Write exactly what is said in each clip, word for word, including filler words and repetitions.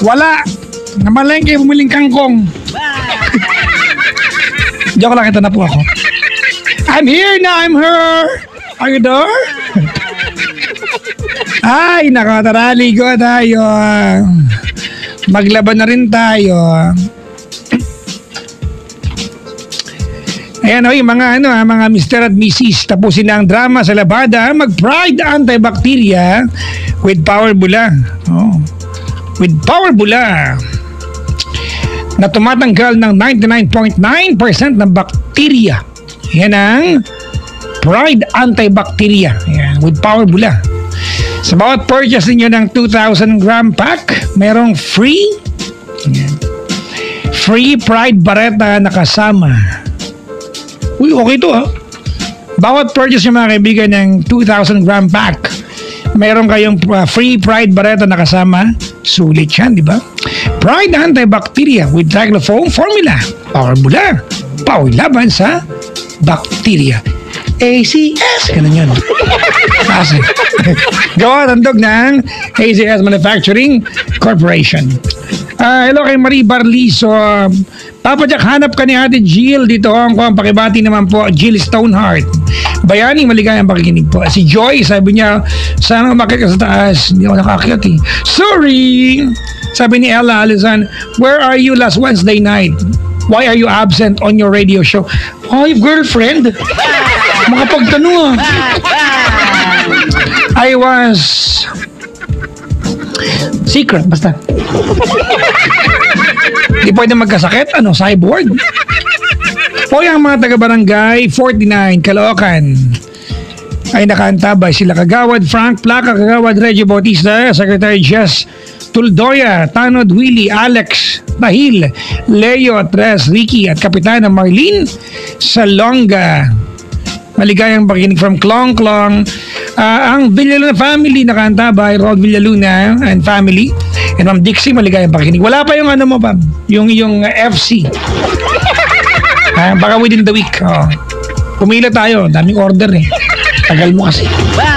Wala. Namalengke, bumiling kangkong. Joke lang, ito na po ako. I'm here na, I'm her. Are you there? Ay, nako, tara, ligo tayo. Maglaban na rin tayo. Ayan o, yung mga, ano, mga mister at missus, tapusin na ang drama sa labada. Mag-Pride antibacteria with Power Bula. Oh. With Power Bula na tumatanggal ng ninety-nine point nine percent ng bakterya. Yan ang Pride antibacteria. Ayan, with Power Bula. Sa bawat purchase ninyo ng two thousand gram pack, merong free ayan, free Pride Barretta na kasama. Uy, okay to ha. Bawat purchase nyo mga kaibigan ng two thousand gram pack, meron kayong uh, free Pride Barretta na kasama. Sulit yan, di ba? Pride antibacteria with Cyclofoam formula. Power Bula. Power laban sa bakterya. A C S. Ganun yun. Kasi. Gawa tandog ng A C S Manufacturing Corporation. Uh, hello kay Marie Barliso. Uh, Papa Jack, hanap ka ni Ate Jill dito. Ang ko ang pakibati naman po, Jill Stoneheart. Bayaning maligayang pakikinig po. Si Joy, sabi niya, sana umakit ka sa taas. Hindi ako nakakit eh. Sorry! Sabi ni Ella Alizan, where are you last Wednesday night? Why are you absent on your radio show? Ay, girlfriend! Makapagtanong ah. I was... secret, basta. Di pwede magkasakit? Ano, cyborg? O yung mga taga-barangay forty-nine, Caloocan ay nakaantabay sila Kagawad Frank Placa, Kagawad Reggie Bautista, Secretary Jess Tuldoya, Tanod Willie, Alex Bahil, Leo Tres, Ricky at Kapitana Marlene Salonga. Maligayang pakikinig from Klong Klong. Uh, ang Villaluna family nakaantabay, Rod Villaluna and family. And Ma'am Dixie, maligayang pakikinig. Wala pa yung ano mo pa, yung, yung uh, F C. Uh, baka within the week. Oh. Pumila tayo, daming order eh. Tagal mo kasi.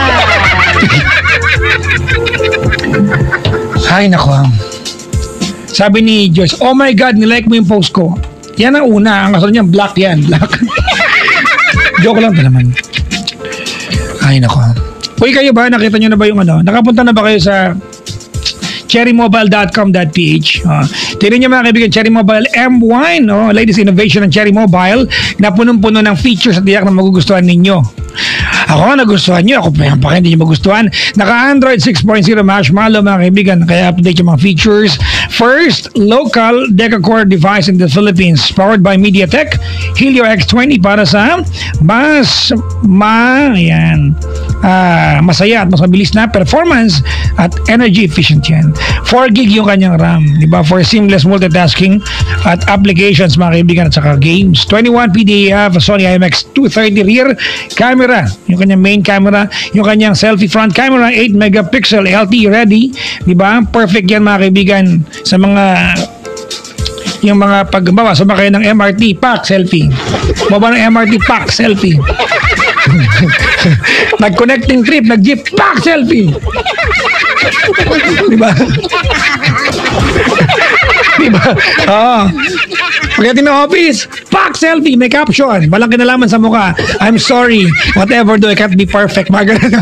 Ay, nako. Sabi ni Joyce, oh my God, nilike mo yung post ko. Yan ang una. Ang kasunod niya, black yan. Black. Joke lang pa naman. Ay, nako. Uy, kayo ba? Nakita nyo na ba yung ano? Nakapunta na ba kayo sa cherry mobile dot com dot p h? Uh, Tignan nyo mga kaibigan, Cherry Mobile M one, no? Latest innovation ng Cherry Mobile na punong-puno ng features at tiyak na magugustuhan ninyo. Ako, nagustuhan nyo. Ako pa pa hindi nyo magustuhan. Naka-Android six point oh Marshmallow mga kaibigan. Kaya update yung mga features. First, local deca-core device in the Philippines. Powered by MediaTek. Helio X twenty para sa mas ma, ayan, uh, masaya at mas mabilis na performance at energy efficient yan. four gig yung kanyang RAM. Diba? For seamless multitasking at applications mga kaibigan at saka games. twenty-one P D A F Sony I M X two thirty rear camera. Yung kanyang main camera, yung kanyang selfie front camera, eight megapixel L T E ready, di ba? Perfect yan mga kaibigan sa mga yung mga pagbawa sa mga kayo ng M R T pack selfie. Baba ng M R T pack selfie. Nag-connecting trip, nag-jeep pack selfie. Di ba? Di ba? Oo. Pagdating ng office, pack selfie, may caption. Walang kinalaman sa mukha. I'm sorry, whatever do, I can't be perfect. Mga ganun.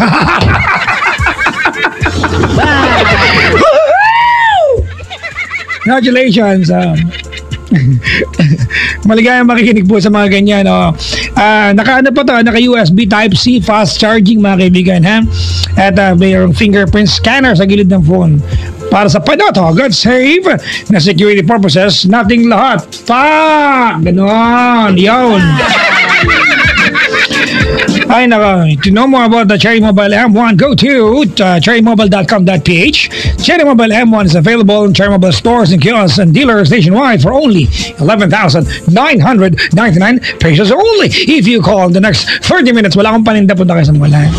Congratulations. Um, maligayang makikinig po sa mga ganyan. Oh. Uh, naka-ano po to, naka-U S B Type-C fast charging mga kaibigan. Ha? At uh, mayroong fingerprint scanner sa gilid ng phone. Para sa panoto, God save na security purposes, nating lahat. Pa! Ganon. Yun. Ay, naka. To know more about the Cherry Mobile M one, go to uh, cherry mobile dot com dot p h. Cherry Mobile M one is available in Cherry Mobile stores and kiosks and dealers nationwide for only eleven thousand nine hundred ninety-nine pesos only. If you call in the next thirty minutes, wala akong paninda, punta kayo sa mga lahat.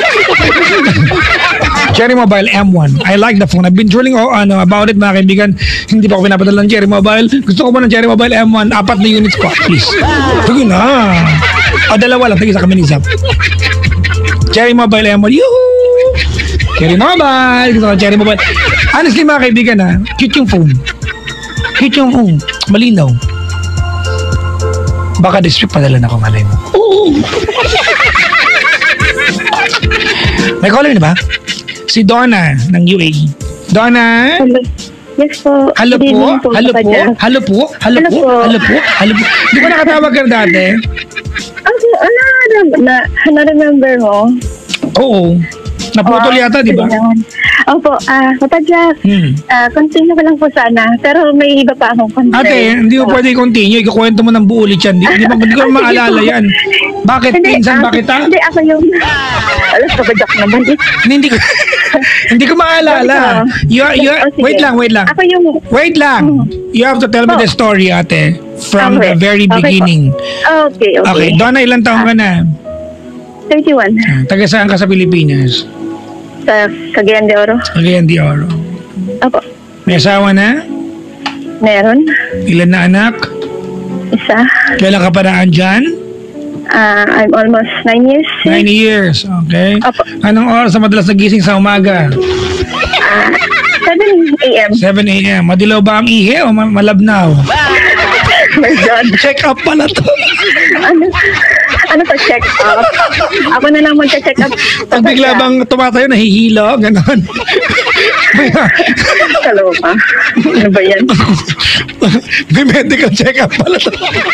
Cherry Mobile M one. I like the phone. I've been drilling oh, ano, about it mga kaibigan. Hindi pa ako pinapadala ng Cherry Mobile. Gusto ko ba ng Cherry Mobile M one? Apat na units ko. Please. Sige na. O dalawa lang. Tagi sa kami ni Zap. Cherry Mobile M one. Yuhu! Cherry Mobile. Gusto ko Cherry Mobile. Honestly, mga kaibigan, ha? Cute yung phone. Cute yung phone. Malinaw. Baka this week padala na ko, malay mo. May caller na ba? Si Donna ng U A E. Donna? Hello. Yes po. Hello Good po? evening Hello Papa po? Jack. Hello po? Hello Hello po? po. Hello po? Hello po? Di ko nakatawag ka dati? Ano, ano, na, na-remember mo? Oo. Naputol Oo, yata, di ba? sige naman. Opo, ah, Papa Jack, Hmm. ah, continue ko lang po sana, pero may iba pa akong concern. Ate, hindi mo Ah, pwede continue. Ikukwento mo ng buo ulit yan. Di, di, ba- di ko Ah, sige maalala po. yan. Bakit? Hindi, Pinsan ah, ba kita? Hindi, ako yung... Alas, Papa Jack naman. eh. Hindi ko hindi ko maalala. You, are- you, are- Oh, sige. wait lang, wait lang. Ako yung... Wait lang. You have to tell me Oh. the story, ate. From the Okay. very Okay po. beginning. Okay, okay. Okay. Donna, ilang taong ka na? thirty-one. Ah, Taga saan ka sa Pilipinas? Sa Cagayan de Oro. Cagayan de Oro. Opo. May asawa na? Meron. Ilan na anak? Isa. Kailan ka pa naan dyan? Ah, I'm almost nine years. Nine years. Okay. Opo. Anong oras na madalas nagising sa umaga? Ah, seven a.m. seven a.m. Madilaw ba ang ihi o ma- malabnaw? My God. Check up pala to. Ano, ano pa check up? Ako na lang magka-check up. Pag bigla bang tumatayo, nahihilo, ganon. Kaloka. Ano ba yan? May medical check up pala to.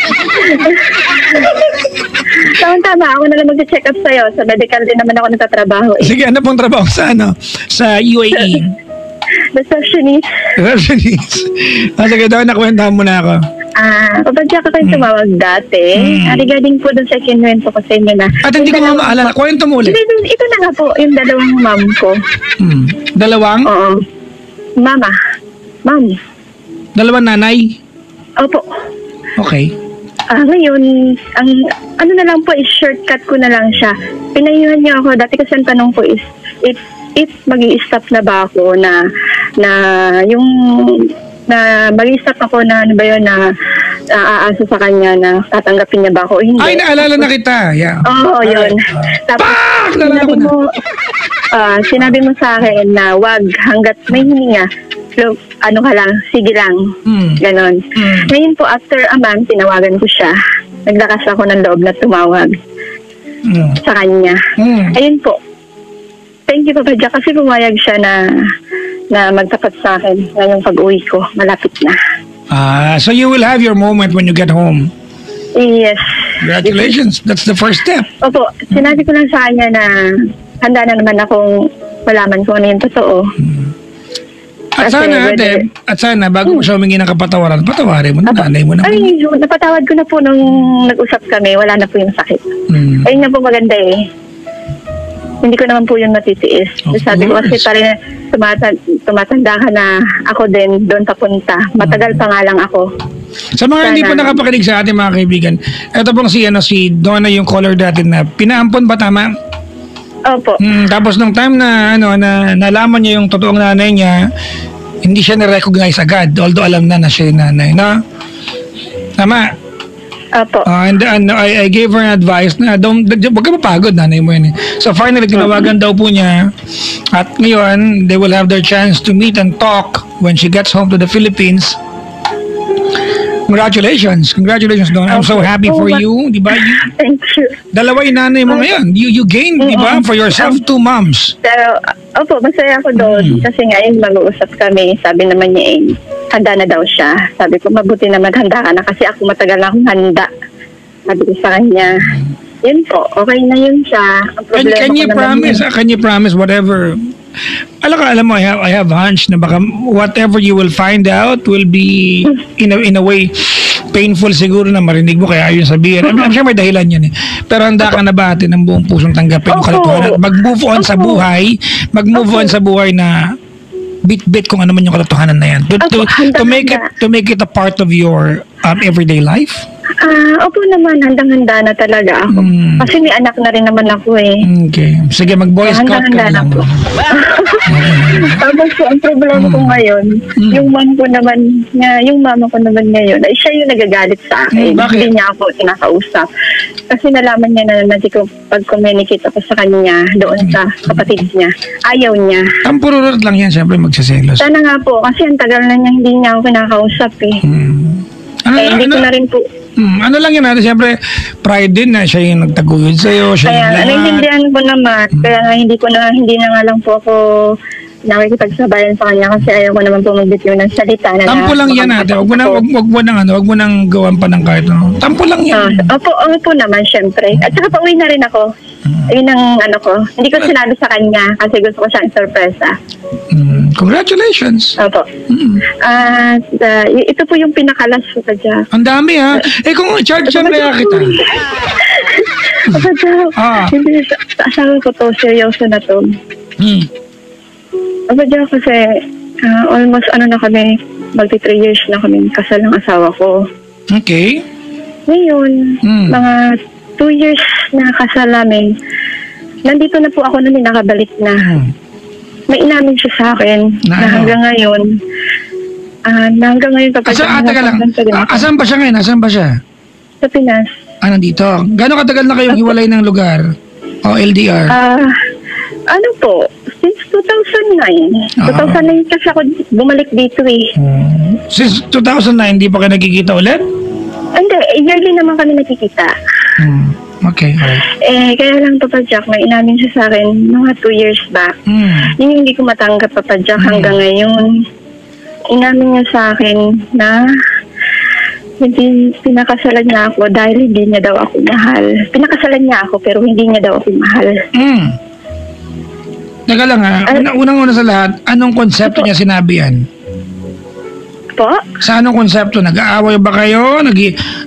Tama-tama, ako na lang magka-check up sa'yo. Sa medical din naman ako nagtatrabaho eh. Sige, ano pong trabaho sa ano? Sa U A E? Receptionist. Receptionist. Ah, sige, daw, nakwentahan mo na ako. Ah, papadya ka kayong tumawag dati. Hmm. Ah, regarding po dun sa kinuwento ko sa inyo na. At hindi ko yung nga dalawang- maalala. Kwento mo ulit. Hindi, ito- ito na nga po, yung dalawang mom ko. Hmm. Dalawang? Oo. Mama. Mom. Dalawang nanay? Opo. Okay. Ah, ngayon, ang ano na lang po is shortcut ko na lang siya. Pinayuhan niya ako. Dati kasi ang tanong ko is, if, if mag-i-stop na ba ako na, na yung, na mag-i-stop ako na, ano ba yun, na aasa sa kanya na tatanggapin niya ba ako o hindi. Ay, naalala na kita. Yeah. Oo, yun. Tapos, Pak! Naalala ko sinabi na. mo, ah, sinabi mo sa akin na wag hanggat may hininga. So, ano ka lang, sige lang. Hmm. Ganon. Hmm. Ngayon po, after a month, tinawagan ko siya. Naglakas ako ng loob na tumawag Hmm. sa kanya. Hmm. Ayun po. Thank you, Papa Jack, kasi pumayag siya na na magtapat sa akin ngayong pag-uwi ko. Malapit na. Ah, so you will have your moment when you get home. Yes. Congratulations. That's the first step. Opo, sinabi ko lang sa kanya na handa na naman akong malaman kung ano yung totoo. At Kasi sana, whether- ate, at sana, bago mo siya humingi ng kapatawaran, patawarin mo na, nanay mo na. Ay, napatawad ko na po nung nag-usap kami. Wala na po yung sakit. Hmm. Ayun na po maganda eh. Hindi ko naman po yung matitiis. Of Sabi ko kasi course. parang tumata- tumatanda ka na ako din doon papunta. Matagal pa nga lang ako. Sa mga hindi Sana. po nakapakinig sa ating mga kaibigan, ito pong si, ano, si Donna yung caller natin na pinaampon ba tama? Opo. Hmm, tapos nung time na ano na nalaman niya yung totoong nanay niya, hindi siya na-recognize agad although alam na na siya yung nanay, no? Tama. Opo. Uh, and and I, I gave her an advice na don't, wag ka mapagod, nanay mo yun eh. So finally, tinawagan daw po niya at ngayon, they will have their chance to meet and talk when she gets home to the Philippines. Congratulations. Congratulations, Don. I'm so happy for you. Di ba? You- Thank you. Dalawa yung nanay mo ngayon. You, you gained, di ba? For yourself, two moms. Pero, opo, masaya ako doon. Mm. Kasi ngayon mag-uusap kami. Sabi naman niya eh, handa na daw siya. Sabi ko, mabuti na maghanda ka na kasi ako matagal na akong handa. Sabi ko sa kanya, yun po, okay na yun siya. Ang Can, problema can ko you naman promise, yun. ah, can you promise whatever, alam ka, alam mo, I have, I have hunch na baka whatever you will find out will be, in a, in a way, painful siguro na marinig mo kaya ayun sabihin. I'm, I'm sure may dahilan yun eh. Pero handa ka na ba atin ng buong pusong tanggapin yung Opo. katotohanan at mag-move on sa Opo. buhay, mag-move on sa buhay na bit-bit kung ano man yung katotohanan na yan. To, to, Opo, handa, to make it handa. to make it a part of your um, everyday life. Ah, opo naman, handang-handa na talaga ako. Mm. Kasi may anak na rin naman ako eh. Okay. Sige, mag-boy scout ka Handa-handa na lang. po. Tapos po, ang problema ko ngayon, Mm. yung mom ko naman, nga, yung mama ko naman ngayon, ay siya yung nagagalit sa akin. Mm, bakit? Hindi niya ako kinakausap. Kasi nalaman niya na hindi ko pag-communicate ako sa kanya doon sa kapatid niya. Ayaw niya. Ang pururot lang yan, siyempre magsiselos. Sana nga po, kasi ang tagal na niya hindi niya ako kinakausap eh. Hmm. Ano, Eh, hindi ano, ko na rin po. hmm, ano lang yan natin, siyempre, pride din na siya yung nagtaguyod sa'yo, siya Kaya yung lahat. naiintindihan ko naman. Kaya nga hindi ko na, hindi na nga lang po ako nakikipagsabayan sa kanya kasi ayaw ko naman po magbitiw ng salita na Tampo lang yan ate, wag mo nang, wag, wag mo nang, ano, wag mo nang gawan pa ng kahit ano. Tampo lang yan. Ah, opo, opo naman, syempre. At saka pauwi na rin ako. Yun ang ano ko. Hindi ko sinabi sa kanya kasi gusto ko siyang sorpresa. Hmm, congratulations. Opo. Hmm. At uh, y- ito po yung pinakalas ko sa dyan. Ang dami ha. Eh kung charge siya kaya kita. Opo, Jack. Ah. Hindi, sa sa asawa ko to, seryoso na to. Hmm. Opo, Jack, kasi ah, almost ano na kami, magti three years na kami kasal ng asawa ko. Okay. Ngayon, Hmm. mga two years na kasal namin, nandito na po ako na nakabalik na. Hmm. May inamin siya sa akin Na na, ano? hanggang ngayon, ah, na hanggang ngayon kapag Asa, ah, teka lang. Ah, asan ba siya ngayon? Asan ba siya? sa Pinas. Ah, nandito. Gano'ng katagal na kayong hiwalay ng lugar? O L D R? Ah, ano po, since two thousand nine. Ah. two thousand nine kasi ako bumalik dito eh. Hmm. Since two thousand nine, di pa kayo nagkikita ulit? Hindi, yearly naman kami nakikita. Hmm. Okay, alright. Eh, kaya lang Papa Jack, may inamin siya sa akin mga two years back. Hmm. Yun yung hindi ko matanggap, Papa Jack, hanggang ngayon. Inamin niya sa akin na hindi pinakasalan niya ako dahil hindi niya daw ako mahal. Pinakasalan niya ako pero hindi niya daw ako mahal. Hmm. Teka lang ha, Ay- Una, unang-una sa lahat, anong konsepto niya sinabi yan? Po? Sa anong konsepto? Nag-aaway ba kayo? Nag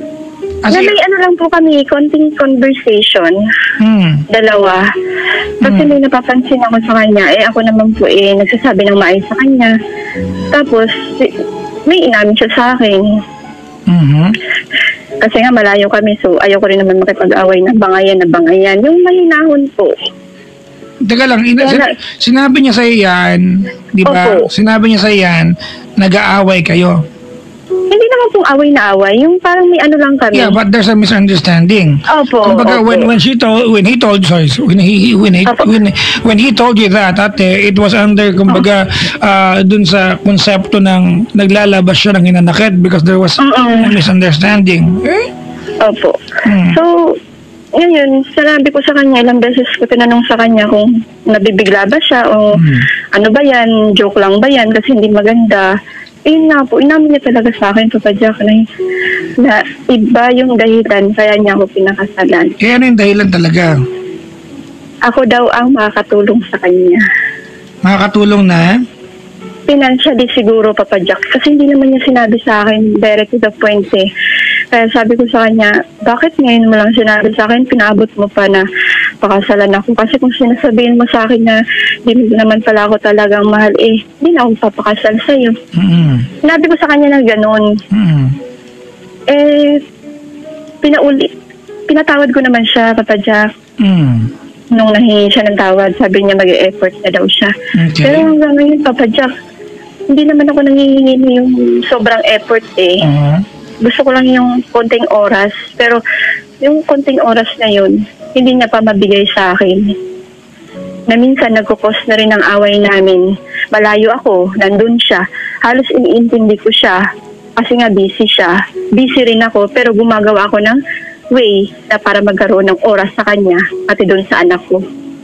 Na may ano lang po kami, konting conversation, hmm. dalawa. Kasi may napapansin ako sa kanya, eh ako naman po eh nagsasabi ng maayos sa kanya. Tapos, eh, may inamin siya sa akin. Mhm. Kasi nga malayo kami, so ayaw ko rin naman makipag-away na bangayan na bangayan. Yung mahinahon po. Teka lang, ina- Wala. sin- sinabi niya sa yan, di ba? Opo. Sinabi niya sa yan, nag-aaway kayo. Hindi naman pong away na away, yung parang may ano lang kami. Yeah, but there's a misunderstanding. Opo, Kumbaga, opo. when when she told when he told sorry when he when he Opo. when, when he told you that ate, it was under kumbaga ah, dun sa konsepto ng naglalabas siya ng hinanakit because there was Mm-mm. a misunderstanding. Eh? Opo. Hmm. So, ngayon, sinabi ko sa kanya, ilang beses ko tinanong sa kanya kung nabibigla ba siya o Hmm. ano ba yan, joke lang ba yan kasi hindi maganda. Eh na po, inamin niya talaga sa akin, Papa Jack, na, na iba yung dahilan kaya niya ako pinakasalan. Eh, ano yung dahilan talaga? Ako daw ang makakatulong sa kanya. Makakatulong na? Financially siguro, Papa Jack, kasi hindi naman niya sinabi sa akin direct to the point eh. Kaya sabi ko sa kanya, bakit ngayon mo lang sinabi sa akin, pinaabot mo pa na pakasalan ako. Kasi kung sinasabihin mo sa akin na di mo naman pala ako talagang mahal, eh, di na ako papakasal sa'yo. Mm. Sinabi ko sa kanya na gano'n. Mm. Eh, pinauli, pinatawad ko naman siya, Papa Jack. Mm. Nung nahingi siya ng tawad, sabi niya mag-e-effort na daw siya. Okay. Pero hanggang ngayon, Papa Jack, hindi naman ako nangihingi yung sobrang effort eh. Uh-huh. Gusto ko lang yung konting oras. Pero yung konting oras na yun, hindi niya pa mabigay sa akin. Na minsan nagkukos na rin ang away namin. Malayo ako, nandun siya. Halos iniintindi ko siya. Kasi nga busy siya. Busy rin ako, pero gumagawa ako ng way na para magkaroon ng oras sa kanya, pati doon sa anak ko.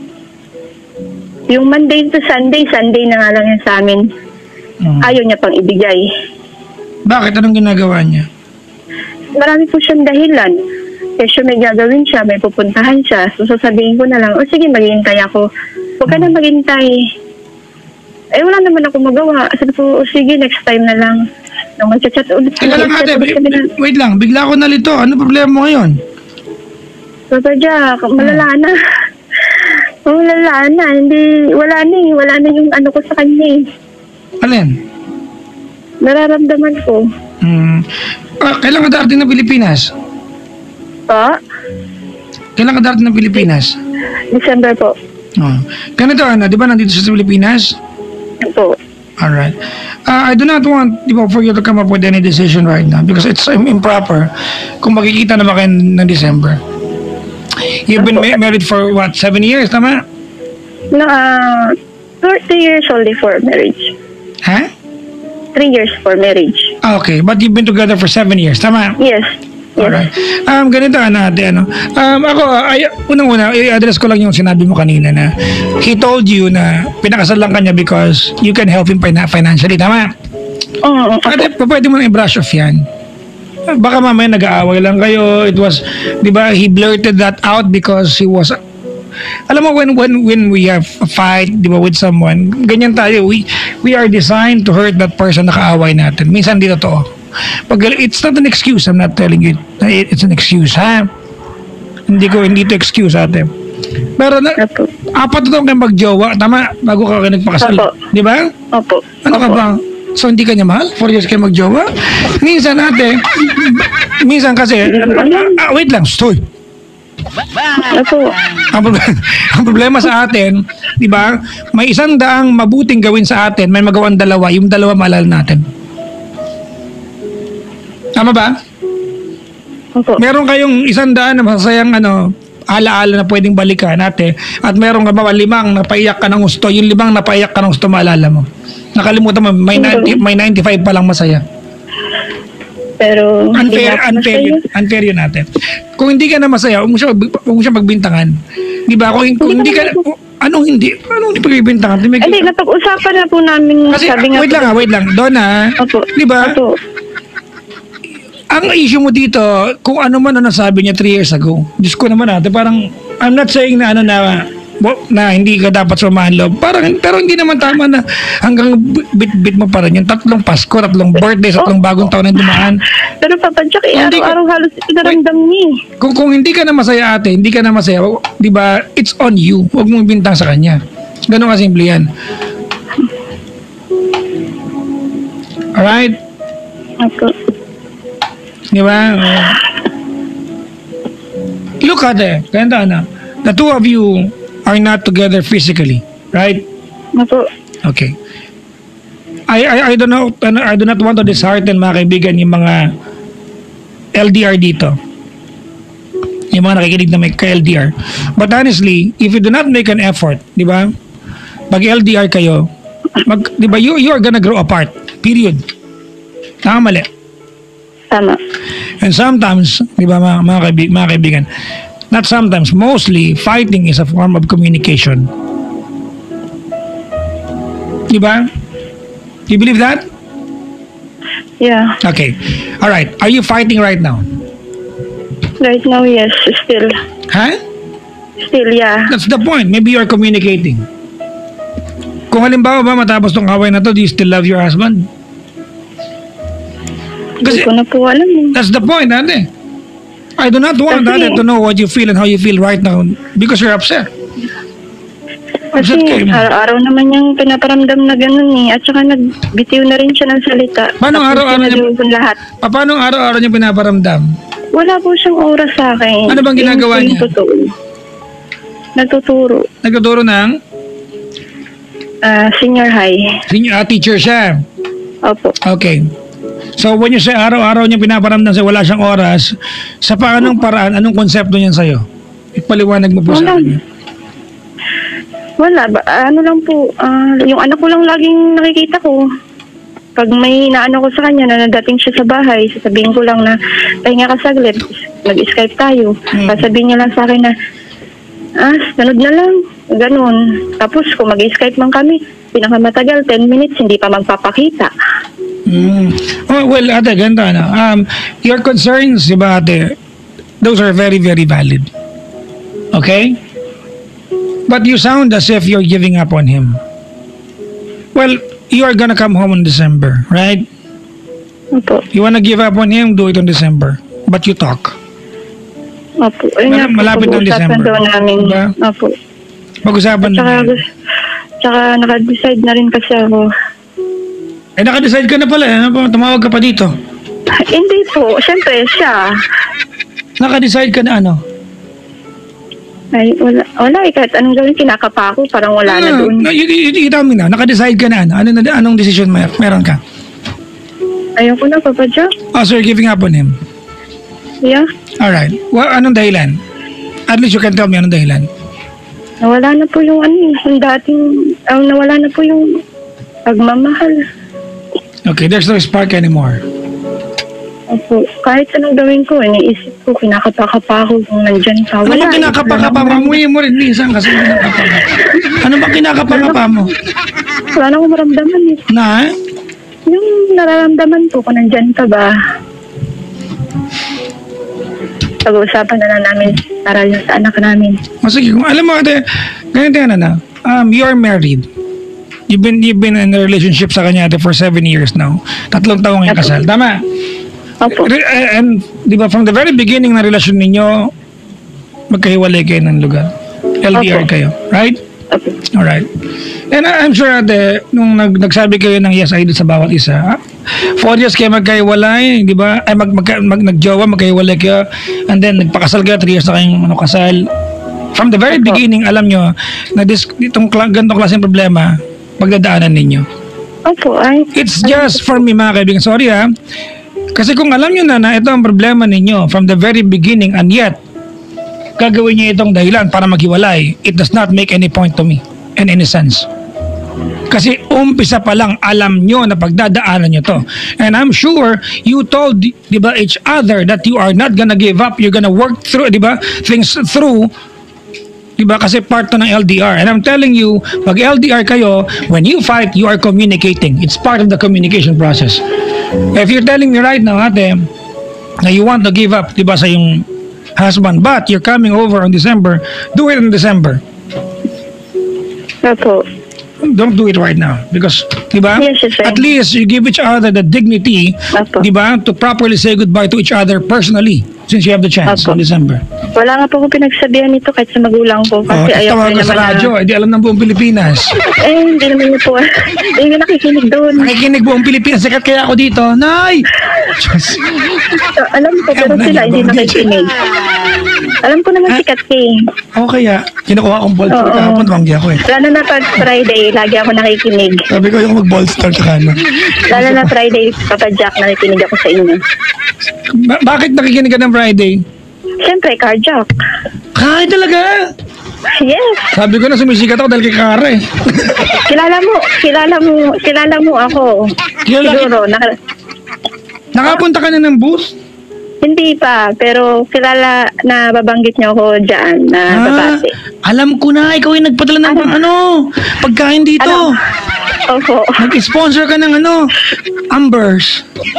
Yung Monday to Sunday, Sunday na nga lang yan sa amin. Mm. Ayaw niya pang ibigay. Bakit? Anong ginagawa niya? Marami po siyang dahilan. Kasi may gagawin siya, may pupuntahan siya. So sasabihin ko na lang, o sige, maghihintay ako. Huwag ka na maghintay. Eh, wala naman ako magawa. Sabi ko, o sige, next time na lang. Nung mag-chat ulit. Teka lang ate, sabi ko na, wait lang, bigla ako nalito. Ano problema mo ngayon? Papa Jack, malala na. Malala na. Hindi, wala na eh. Wala na yung ano ko sa kanya eh. Alin? Nararamdaman ko. Hmm. Ah, kailan ka darating ng Pilipinas? Pa? Kailan ka darating ng Pilipinas? December po. Oh. Ganito, Ana, di ba nandito siya sa Pilipinas? Po. Alright. Uh, I do not want, di ba, for you to come up with any decision right now because it's um, improper kung makikita naman kayo ng December. You've been ma- married for, what, seven years, tama? No, uh, thirty years only for marriage. Ha? Three years for marriage. Okay, but you've been together for seven years, tama? Yes. Yes. Alright. Um, ganito, Ana, ate, ano. Um, ako, ay, unang-una, i-address ko lang yung sinabi mo kanina na he told you na pinakasal lang kanya because you can help him fin- financially, tama? Oo. Ate, pwede mo na i-brush off yan. Baka mamaya nag-aaway lang kayo. It was, di ba, he blurted that out because he was, alam mo, when when when we have a fight, di ba, with someone, ganyan tayo. We, we are designed to hurt that person na kaaway natin. Minsan di totoo. Pag, it's not an excuse. I'm not telling you na it's an excuse, ha? Hindi ko, hindi to excuse, ate. Pero na, Opo. apat na taon kayo mag-jowa, tama? Bago ka kayo nagpakasal. Opo. Di ba? Opo. Ano ka Opo. ba? So, hindi ka niya mahal? Four years kayo mag-jowa? Minsan, ate, minsan kasi, ah, wait lang, stoy. Opo. Ang problema, ang problema sa atin, di ba, may isang daang mabuting gawin sa atin, may magawang dalawa, yung dalawa maalala natin. Tama ba? Opo. Meron kayong isang daan na masasayang ano, alaala na pwedeng balikan natin at meron ka ba limang napaiyak ka ng gusto, yung limang napaiyak ka ng gusto maalala mo. Nakalimutan mo, may, ninety, may ninety-five pa lang masaya. Pero Unfair, hindi unfair yun, unfair yun natin. Kung hindi ka na masaya, huwag mo siya, huwag mo siya magbintangan. Di ba? Kung, kung hindi ka, anong hindi? Anong hindi pagbintangan? Hindi, Hindi, napag-usapan na po namin. kasi, sabi nga wait po- lang ha, wait lang. Donna, Opo. di ba? Opo. Ang issue mo dito, kung ano man ang nasabi niya three years ago, Diyos ko naman ate, parang, I'm not saying na ano na, na hindi ka dapat sumahan loob. Parang, pero hindi naman tama na hanggang bit-bit mo pa rin yung tatlong Pasko, tatlong birthday, tatlong bagong taon na dumaan. Pero Papa Jack, eh, Hindi ka- araw-araw halos pinaramdam niya eh. Kung, kung hindi ka na masaya ate, hindi ka na masaya, di ba, it's on you. Huwag mong bintang sa kanya. Ganun kasimple yan. Alright? Opo. Di ba? Uh, look at it. Kaya na. The two of you are not together physically, right? Opo. Okay. I I I don't know, I do not want to dishearten mga kaibigan yung mga L D R dito. Yung mga nakikinig na may ka-L D R. But honestly, if you do not make an effort, di ba? Pag L D R kayo, mag, di ba, you, you are gonna grow apart. Period. Tama mali. Tama. And sometimes, di ba mga, mga, kaibig, mga kaibigan, not sometimes, mostly, fighting is a form of communication. Di ba? Do you believe that? Yeah. Okay. All right. Are you fighting right now? Right now, yes. Still. Huh? Still, yeah. That's the point. Maybe you are communicating. Kung halimbawa ba matapos tong away na to, do you still love your husband? Hindi Kasi ko na po alam eh. that's the point, ate. I do not want Kasi- ate to know what you feel and how you feel right now because you're upset. Kasi Upset kayo. araw-araw naman niyang pinaparamdam na gano'n eh. At saka nagbitiw na rin siya ng salita. Paano Tapos araw-araw niya- sinadulog lahat. Pa- Paano araw-araw niya pinaparamdam? Wala po siyang oras sa akin. Ano bang ginagawa Yun po yung niya? totoo. Nagtuturo. Nagtuturo ng Ah, senior high. senior, ah, teacher siya. Opo. Okay. So when you say araw-araw niya pinaparamdam sa wala siyang oras, sa paanong paraan, anong konsepto niyan sa'yo? Ipaliwanag mo po sa Wala. kanya. Wala. Ba, ano lang po, ah, yung anak ko lang laging nakikita ko. Pag may naano ko sa kanya na nadating siya sa bahay, sasabihin ko lang na, pahinga ka saglit, mag-Skype tayo. Hmm. Sasabihin niya lang sa akin na, ah, sunod na lang. Ganun. Tapos kung mag-Skype man kami, pinakamatagal, ten minutes, hindi pa magpapakita. Mm. Oh, well, ate, ganda na. Um, your concerns, di ba, ate, those are very, very valid. Okay? But you sound as if you're giving up on him. Well, you are gonna come home in December, right? Opo. You wanna give up on him, do it in December. But you talk. Opo. Ayun nga po, Malapit ng pag-uusapan December. daw namin. Diba? Opo. Pag-usapan Tsaka, na. tsaka naka-decide na rin kasi ako. Eh, naka-decide ka na pala. Ano pa? Tumawag ka pa dito. Hindi po. Siyempre, siya. Naka-decide ka na ano? Ay, wala. Wala eh. Kahit anong gawin, kinakapa ako. Parang wala na doon. No, you, you, you tell me na. Naka-decide ka na ano? Ano na, anong decision mer meron ka? Ayoko na, Papa Jack. Oh, so you're giving up on him? Yeah. Alright. Well, anong dahilan? At least you can tell me anong dahilan. Nawala na po yung ano, yung dating, ang nawala na po yung pagmamahal. Okay, there's no spark anymore. Opo, kahit anong gawin ko, iniisip ko, kinakapa-kapa ako kung nandyan ka. Ano Wala, ba kinakapa-kapa mo? Amuyin mo rin, minsan kasi kinakapa-kapa. Ano ba kinakapa-kapa mo? Wala na akong maramdaman eh. Na? Yung nararamdaman ko kung nandyan ka ba, pag-uusapan na lang namin para yung sa anak namin. O sige, kung alam mo, ate, ganito yan na, um, you're married. You've been, you've been in a relationship sa kanya ate for seven years now. Tatlong taong yung kasal. Tama? Opo. Re- And, di ba, from the very beginning ng relasyon ninyo, magkahiwalay kayo ng lugar. L D R Opo. kayo. Right? Opo. Alright. And I- I'm sure ate, nung nag nagsabi kayo ng yes I do sa bawat isa, four years kayo magkahiwalay, di ba? Ay, mag, mag, mag, nagjowa, magkahiwalay kayo, and then nagpakasal kayo, three years na kayong ano, kasal. From the very Opo. beginning, alam nyo, na this, itong kla- ganitong klaseng problema, pagdadaanan ninyo. Opo, ay. It's just for me, mga kaibigan. Sorry ha. Kasi kung alam nyo na na ito ang problema ninyo from the very beginning and yet, gagawin niyo itong dahilan para maghiwalay, it does not make any point to me in any sense. Kasi umpisa pa lang alam nyo na pagdadaanan nyo to. And I'm sure you told, di ba, each other that you are not gonna give up, you're gonna work through, di ba, things through, di ba, kasi part to ng L D R. And I'm telling you, pag L D R kayo, when you fight, you are communicating. It's part of the communication process. If you're telling me right now, ate, na you want to give up, di ba, sa yung husband, but you're coming over on December, do it in December. Opo. Don't do it right now because, di ba? Yes, yes, sir. At least you give each other the dignity, Opo. di ba, to properly say goodbye to each other personally since you have the chance Opo. in December. Wala nga po akong pinagsabihan nito kahit sa magulang ko. Oh, Kasi tapos ayaw tawag ko ka sa naman radyo, na... hindi alam ng buong Pilipinas. Eh, hindi naman niyo po. Hindi nga nakikinig doon. Nakikinig buong Pilipinas, sikat kaya ako dito. Nay! Diyos. Uh, alam ko, pero Alam na, sila hindi hindi. nakikinig. Alam ko naman Ah. sikat ka eh. O kaya, kinukuha akong ball Oo. kahapon, tumanggi ako eh. Lalo na pag Friday, lagi ako nakikinig. Sabi ko, yung mag-ball star ka na. Lalo na Friday, Papa Jack, nakikinig ako sa inyo. Ba- bakit nakikinig ka ng Friday? Siyempre, carjack. Kahit talaga. Yes. Sabi ko na sumisikat ako dahil kay Kara eh. Kilala mo, kilala mo, kilala mo ako. Kilala ki- Siguro, naka- Nakapunta ka na ng booth? hindi pa, pero kilala na babanggit niyo ako dyan na Ah, babate. alam ko na, ikaw yung nagpadala ng pang ano, pagkain dito. Ano? Opo. Nag-sponsor ka ng ano, Ambers.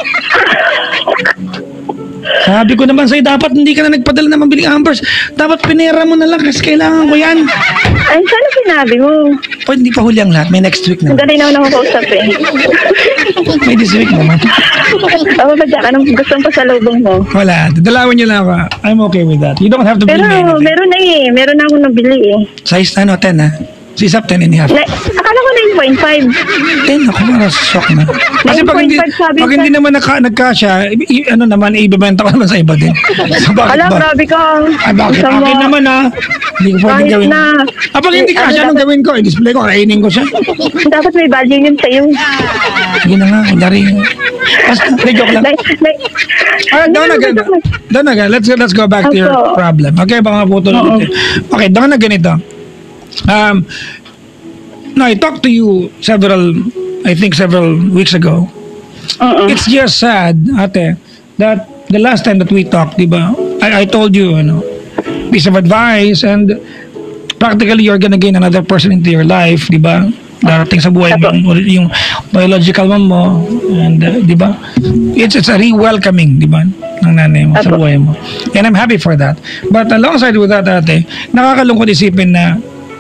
Sabi ko naman sa'yo, dapat hindi ka na nagpadala ng mabiling Ambers. Dapat pinera mo na lang kasi kailangan ko yan. Ay, sana sinabi mo. Pwede hindi pa huli ang lahat, may next week Ang na. galing naman ako kausap eh. May this week naman. Ako ba Jack, anong gusto mo pa sa lubong mo? Wala, dadalawin niyo lang ako. I'm okay with that. You don't have to bring Pero me anything. meron na eh. Meron na akong nabili eh. Size ano, ten ha? Size up ten and a half. Na, akala ko nine point five. ten, ako parang shock na. Kasi pag hindi, nine point five sabi pag sa- hindi naman naka, nagkasya, i- i- ano naman, ibibenta ko naman sa iba din. So bakit Alam, ba? grabe ka. Ay, bakit? Gusto mo- Akin naman ha. Hindi ko pwede Kahit gawin. na. Ah, pag hindi Eh, kasya, ano anong dapat- gawin ko? I-display ko, kainin ko siya. Dapat may value yun sa'yo. Sige na nga, kunyari. Basta, hindi, joke lang. Like, like, Alright, doon na ganito. Doon na ganito. Let's, let's go back to your Opo. problem. Okay, baka putol Oo. ulit. Okay, doon na ganito. Um, no, I talked to you several, I think several weeks ago. uh-uh. It's just sad, ate, that the last time that we talked, di ba, I, I told you, ano, piece of advice and practically you're gonna gain another person into your life, di ba? Darating sa buhay mo yung, yung biological mom mo and uh, di ba? It's it's a re-welcoming, di ba? Ng nanay mo sa Apo. buhay mo. And I'm happy for that. But alongside with that, ate, nakakalungkot isipin na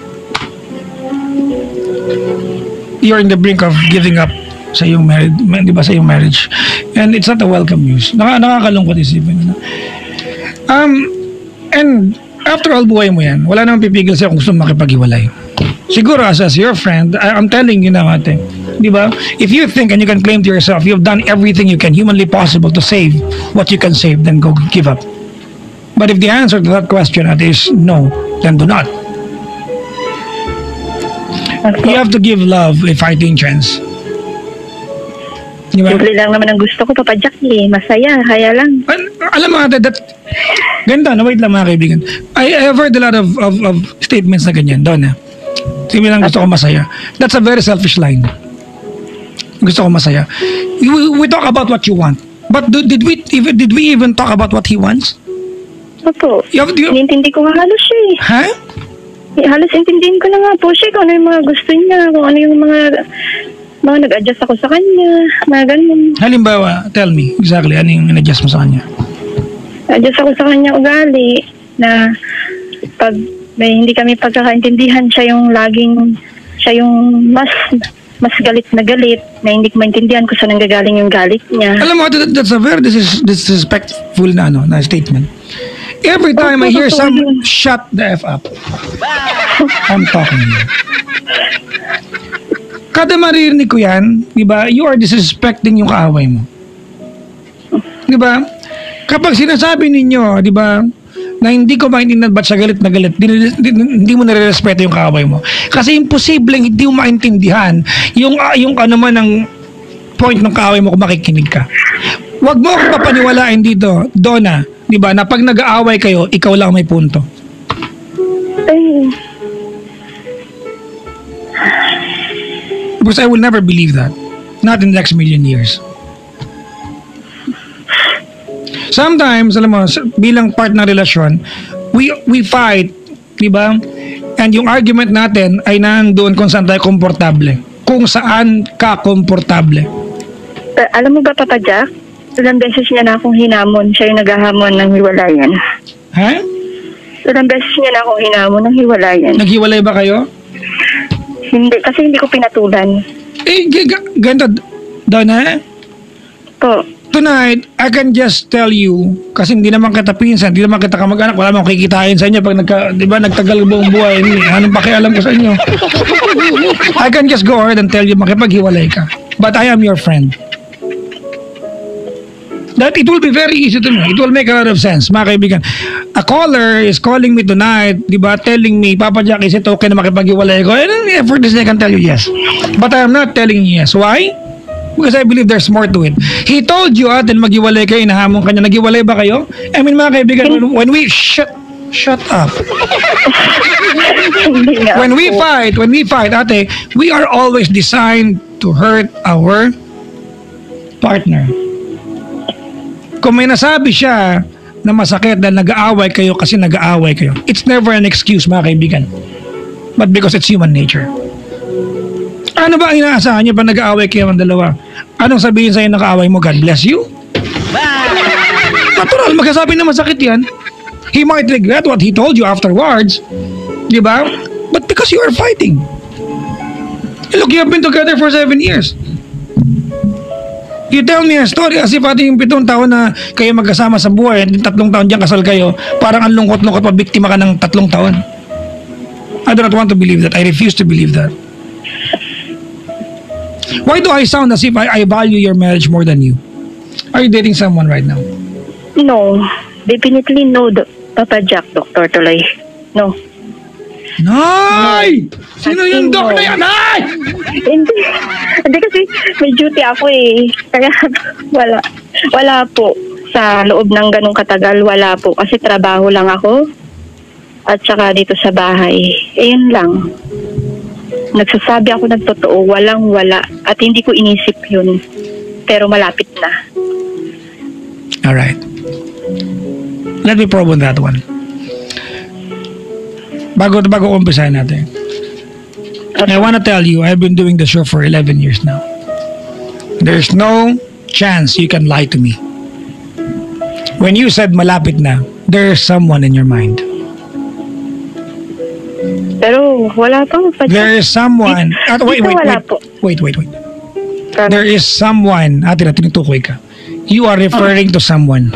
you're in the brink of giving up sa iyong marriage, di ba, sa iyong marriage. And it's not a welcome news. Naka, nakakalungkot isipin. Ano? Um, and after all, buhay mo yan. Wala namang pipigil sa'yo kung gusto mo makipag-iwalay. Siguro as, as your friend, I, I'm telling you now, ate, di ba? If you think and you can claim to yourself, you've done everything you can humanly possible to save what you can save, then go give up. But if the answer to that question ate, is no, then do not. Okay. You have to give love a fighting chance. Di ba? Simple lang naman ang gusto ko, Papa Jack eh. Masaya, kaya lang. Al- alam mo ate, that, ganda na, wait lang mga kaibigan. I, I have heard a lot of, of, of statements na ganyan doon. Eh. Simple lang gusto ko masaya. That's a very selfish line. Gusto ko masaya. We, we talk about what you want. But do, did we even did we even talk about what he wants? Opo. You have, you, Inintindi ko nga halos siya eh. ha? Eh, halos intindihin ko na nga po siya kung ano yung mga gusto niya, kung ano yung mga mga nag-adjust ako sa kanya, mga ganun. Halimbawa, tell me exactly ano yung in-adjust mo sa kanya. Adjust ako sa kanya ugali na pag may hindi kami pagkakaintindihan, siya yung laging, siya yung mas mas galit na galit na hindi ko maintindihan kung saan nanggagaling yung galit niya. Alam mo, that, that's a very dis- disrespectful na, ano, na statement. Every time I hear some, shut the F up. I'm talking to you. Kada maririnig ko yan, di ba, you are disrespecting yung kaaway mo. Di ba? Kapag sinasabi ninyo, di ba, na hindi ko maintindihan ba't siya galit na galit, di, di, hindi mo nare-respeto yung kaaway mo. Kasi imposibleng hindi mo maintindihan yung, uh, yung ano man ng point ng kaaway mo kung makikinig ka. Huwag mo akong papaniwalain dito, Donna, di ba, na pag nag-aaway kayo, ikaw lang may punto. Ay, Because I will never believe that. Not in the next million years. Sometimes, alam mo, s- bilang part ng relasyon, we we fight, di ba? And yung argument natin ay nandoon kung saan tayo komportable. Kung saan ka komportable. pa- alam mo ba, Papa Jack? Ilang beses niya na akong hinamon. Siya yung naghahamon ng hiwalayan. Ha? Ilang beses niya na akong hinamon ng hiwalayan. Naghiwalay ba kayo? Hindi, kasi hindi ko pinatulan. Eh, g- g- ganito, Donna, Po. tonight, I can just tell you, kasi hindi naman kita pinsan, hindi naman kita kamag-anak, wala mong kikitain sa inyo pag nagka, di ba, nagtagal buong buhay, hindi, anong pakialam ko sa inyo? I can just go ahead and tell you, makipaghiwalay ka. But I am your friend. That it will be very easy to me. It will make a lot of sense, mga kaibigan. A caller is calling me tonight, di ba, telling me, Papa Jack, is it okay na makipaghiwalay ko? And for this, I can tell you yes. But I am not telling you yes. Why? Because I believe there's more to it. He told you, at maghiwalay kayo, inahamon kanya. Naghiwalay ba kayo? I mean, mga kaibigan, when, when we, shut, shut up. Hindi nga When we po. fight, when we fight, ate, we are always designed to hurt our partner. Kung may nasabi siya na masakit dahil nag-aaway kayo kasi nag-aaway kayo, it's never an excuse, mga kaibigan. But because it's human nature. Ano ba ang inaasahan niyo pag nag-aaway kayo ang dalawa? Anong sabihin sa'yo ng kaaway mo? God bless you? Natural, magsasabi na masakit yan. He might regret what he told you afterwards. Di ba? But because you are fighting. Eh, look, you have been together for seven years. You tell me a story as if ating pitong taon na kayo magkasama sa buhay at tatlong taon dyan kasal kayo, parang ang lungkot-lungkot mabiktima ka ng tatlong taon. I do not want to believe that. I refuse to believe that. Why do I sound as if I, I value your marriage more than you? Are you dating someone right now? No. Definitely no, Do- Papa Jack, Doctor Tuloy. No. Nay! Sino yung doc na yan? Nay! Hindi. Hindi kasi may duty ako eh. Kaya wala. Wala po. Sa loob ng ganong katagal, wala po. Kasi trabaho lang ako. At saka dito sa bahay. Eh, yun lang. Nagsasabi ako ng totoo. Walang wala. At hindi ko inisip yun. Pero malapit na. Alright. Let me probe on that one. Bago bago umpisahan natin. I want to tell you, I've been doing the show for eleven years now. There's no chance you can lie to me. When you said malapit na, there's someone in your mind. Pero wala pa. Papa Jack. There is someone. At wait, Dito wait, wala wait. po. Wait, wait, wait. Pero- There is someone. Ate na, tinutukoy ka. You are referring to someone.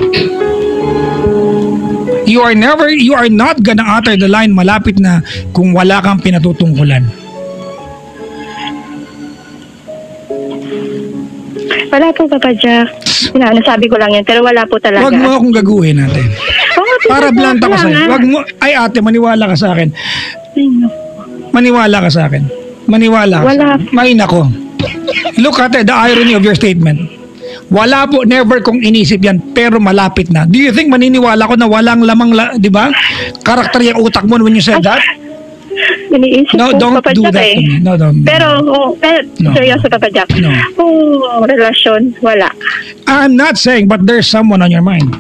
You are never, you are not gonna utter the line malapit na kung wala kang pinatutungkulan. Wala po, Papa Jack. Sinasabi ko lang yan, pero wala po talaga. Huwag mo akong gaguhin natin. Oo, Para blunt ako Wala sa'yo. nga. Wag mo, ay ate, maniwala ka sa akin. Ay, no. Maniwala ka sa akin. Maniwala ka Wala. sa akin. May nako. Look ate, the irony of your statement. Wala po, never kong inisip yan, pero malapit na. Do you think maniniwala ko na walang lamang, la, di ba? Karakter yung utak mo when you said that? Iniisip No, ko, don't Papa do Jack that eh. to me. No, don't. Pero, oh, pero No. seryoso, Papa Jack. No. Kung relasyon, wala. I'm not saying, but there's someone on your mind.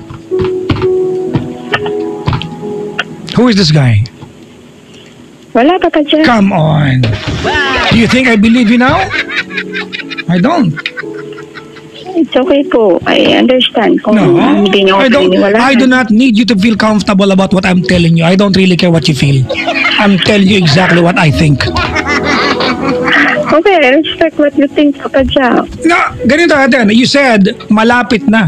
Who is this guy? Wala, Papa Jack. Come on. Do you think I believe you now? I don't. It's okay po. I understand kung No, hindi niyo I ako don't. paniniwalaan. I do not need you to feel comfortable about what I'm telling you. I don't really care what you feel. I'm telling you exactly what I think. Okay, I respect what you think, Papa Jack. No, ganito natin. You said malapit na.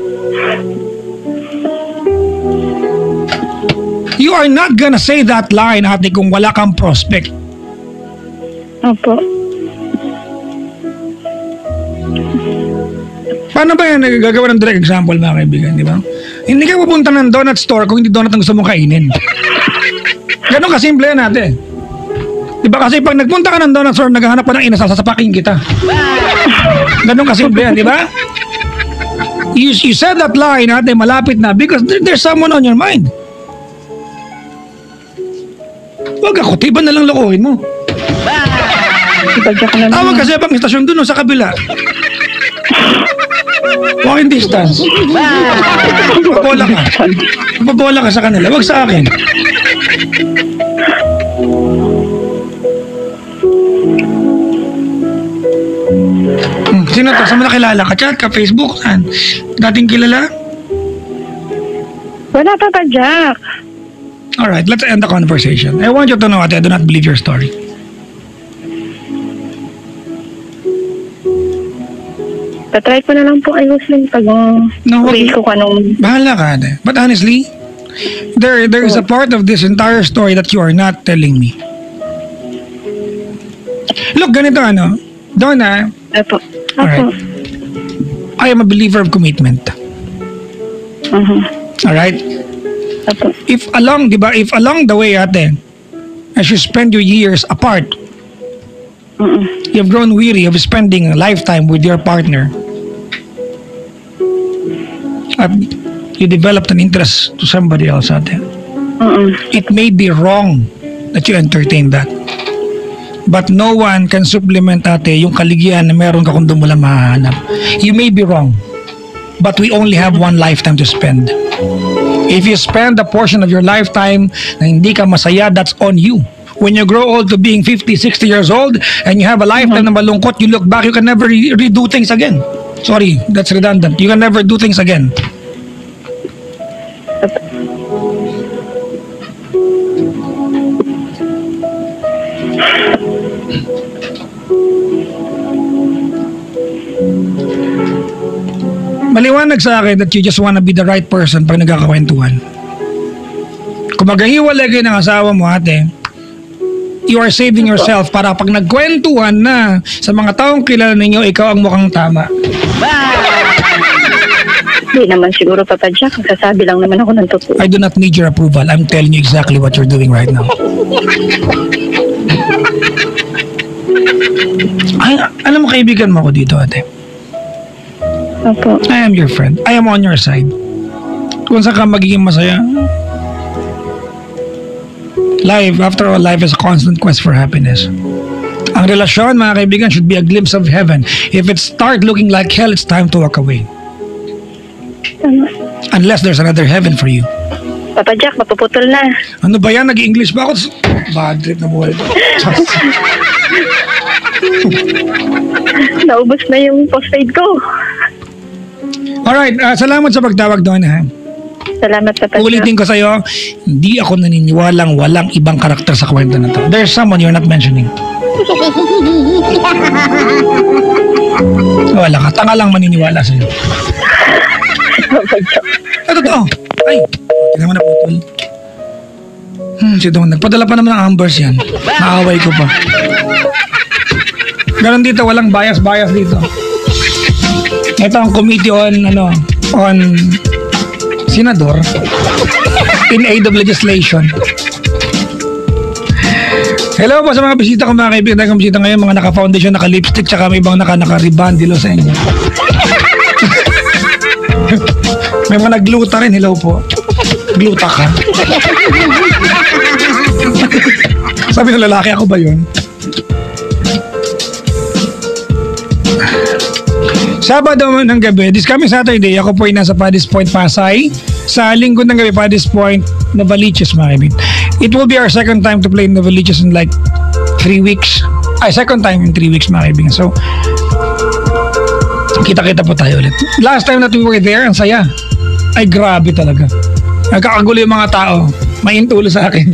You are not gonna say that line, ate, kung wala kang prospect. Opo. Paano ba yan gagawa ng direct example, mga kaibigan, di ba? Hindi ka pupunta ng donut store kung hindi donut ang gusto mong kainin. Ganon kasimple yan, ate. Di ba kasi pag nagpunta ka ng donut store, naghahanap ka ng inasal, sasapakin kita. Ganon kasimple yan, di ba? You, you said that line, ate, malapit na because there, there's someone on your mind. Huwag ako, tiba na lang lokohin mo. Papa Jack na Tawag naman. kasi bang istasyon dun o sa kabila. Walking distance. Pabola ka. Pabola ka sa kanila. Huwag sa akin. Hmm, sino to? Saan mo nakilala? Ka-chat ka? Facebook? Saan? Dating kilala? Wala, Papa Jack. Alright, let's end the conversation. I want you to know, ate, I do not believe your story. Tatry ko na lang po ayusin pag No, uwi wag- ko kung anong... Bahala ka, ate. But honestly, there there is a part of this entire story that you are not telling me. Look, ganito ano, Donna, Opo. Opo. Alright. I am a believer of commitment. Mhm. Alright? Opo. If along, di ba, if along the way, ate, as you spend your years apart, Mm-mm. you've grown weary of spending a lifetime with your partner, at you developed an interest to somebody else, ate, Mm-mm. it may be wrong that you entertain that. But no one can supplement, ate, yung kaligayahan na meron ka kung doon mo lang mahahanap. You may be wrong, but we only have one lifetime to spend. If you spend a portion of your lifetime na hindi ka masaya, that's on you. When you grow old to being fifty, sixty years old and you have a lifetime na malungkot, you look back, you can never re- redo things again. Sorry, that's redundant. You can never do things again. Maliwanag sa akin that you just wanna be the right person pag nagkakakwentuhan. Kung maghihiwalay kayo ng asawa mo, ate, you are saving yourself para pag nagkwentuhan na sa mga taong kilala ninyo, ikaw ang mukhang tama. Hindi naman siguro, Papa Jack. Magsasabi lang naman ako ng totoo. I do not need your approval. I'm telling you exactly what you're doing right now. Ay, alam mo, kaibigan mo ako dito, ate. Opo. I am your friend. I am on your side. Kung saan ka magiging masaya. Life, after all, life is a constant quest for happiness. Ang relasyon, mga kaibigan, should be a glimpse of heaven. If it start looking like hell, it's time to walk away. Tama. Unless there's another heaven for you. Papa Jack, mapuputol na. Ano ba yan? Nag-English ba ako? Bad trip na buhay. Naubos na yung postpaid ko. Alright, uh, salamat sa pagtawag doon, ha. Salamat, Papa Jack. Ulitin ko sa'yo, hindi ako naniniwalang walang ibang karakter sa kwento na to. There's someone you're not mentioning. Wala ka, tanga lang maniniwala sa'yo. Papa Jack. Ito to. Ay, tingnan mo na putol. Hmm, si Don, nagpadala pa naman ng ambers yan. Naaway ko pa. Ganon dito, walang bias-bias dito. Ito ang committee on, ano, on senador. in aid of legislation. Hello po sa mga bisita ko, mga kaibigan. Mga bisita ngayon, mga naka-foundation, naka-lipstick, tsaka may ibang naka-naka-ribandilo sa inyo. May mga nagluta rin. Hello po. Gluta ka. Sabi ng lalaki, ako ba yun? Sabado ng gabi, this coming Saturday, ako po ay nasa Paddy's Point, Pasay. Sa linggo ng gabi, Paddy's Point, Novaliches, mga kaibigan. It will be our second time to play in Novaliches in like three weeks. Ay, second time in three weeks, mga kaibigan. So, kita-kita po tayo ulit. Last time that we were there, ang saya. Ay, grabe talaga. Nagkakagulo yung mga tao. May intulo sa akin.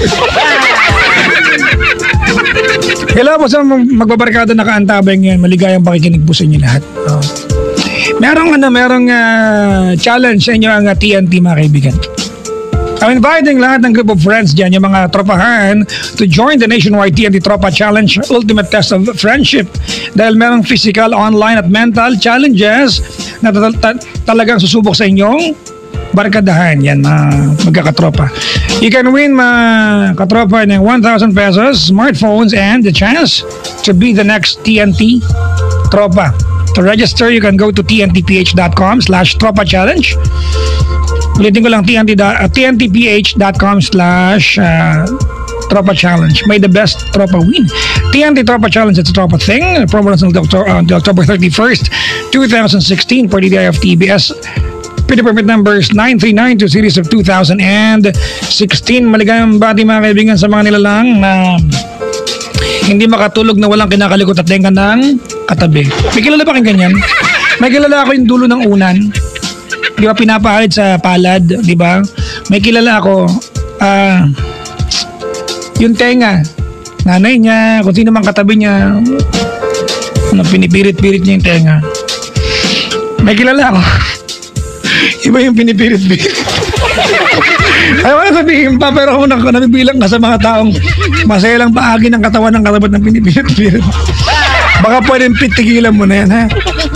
Hello po sa magbabarkada na kaantabay ngayon. Maligayang pakikinig po sa inyo lahat. Oh. Merong ano, merong uh, challenge sa inyo ang uh, T N T, mga kaibigan. I'm inviting lahat ng group of friends dyan, yung mga tropahan, to join the nationwide T N T Tropa Challenge, ultimate test of friendship. Dahil merong physical, online at mental challenges na ta- ta- talagang susubok sa inyong barkadahan. Yan, mga magkakatropa. You can win, mga katropa, ng one thousand pesos, smartphones, and the chance to be the next T N T Tropa. To register, you can go to tntph.com slash tropa challenge. Ulitin ko lang, tnt, uh, tntph.com slash uh, tropa challenge. May the best tropa win. T N T Tropa Challenge, it's a tropa thing. Promo runs until uh, October thirty-first, twenty sixteen for the D I F T B S. Pretty permit numbers nine three nine two series of two thousand sixteen. Maligayang bati, mga kaibigan, sa mga nilalang na hindi makatulog na walang kinakalikot at tenga ng katabi. May kilala ba kang ganyan? May kilala ako yung dulo ng unan. Di ba, pinapahalit sa palad, di ba? May kilala ako, ah, uh, yung tenga, nanay niya, kung sino mang katabi niya, ano, pinipirit-pirit niya yung tenga. May kilala ako, iba yung pinipirit-pirit. Ayaw ko sabihin pa, pero kung nabibilang ka sa mga taong masaya lang paagi ng katawan ng katabat ng pinipirit-pirit, baka pwedeng pitigilan mo na yan, ha?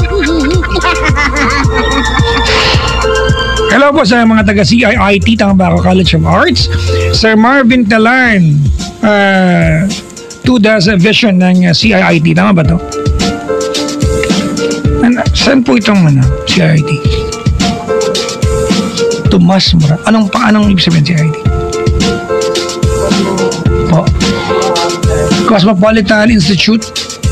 Hello po sa mga taga C I I T, Tambako College of Arts. Sir Marvin Talarn, uh, Tudas Vision ng C I I T. Tama ba to? Ano, saan po itong ano, C I I T? Tomas Mura. Anong pa, anong ibig sabihin C I I T? Po. Cosmopolitan Institute.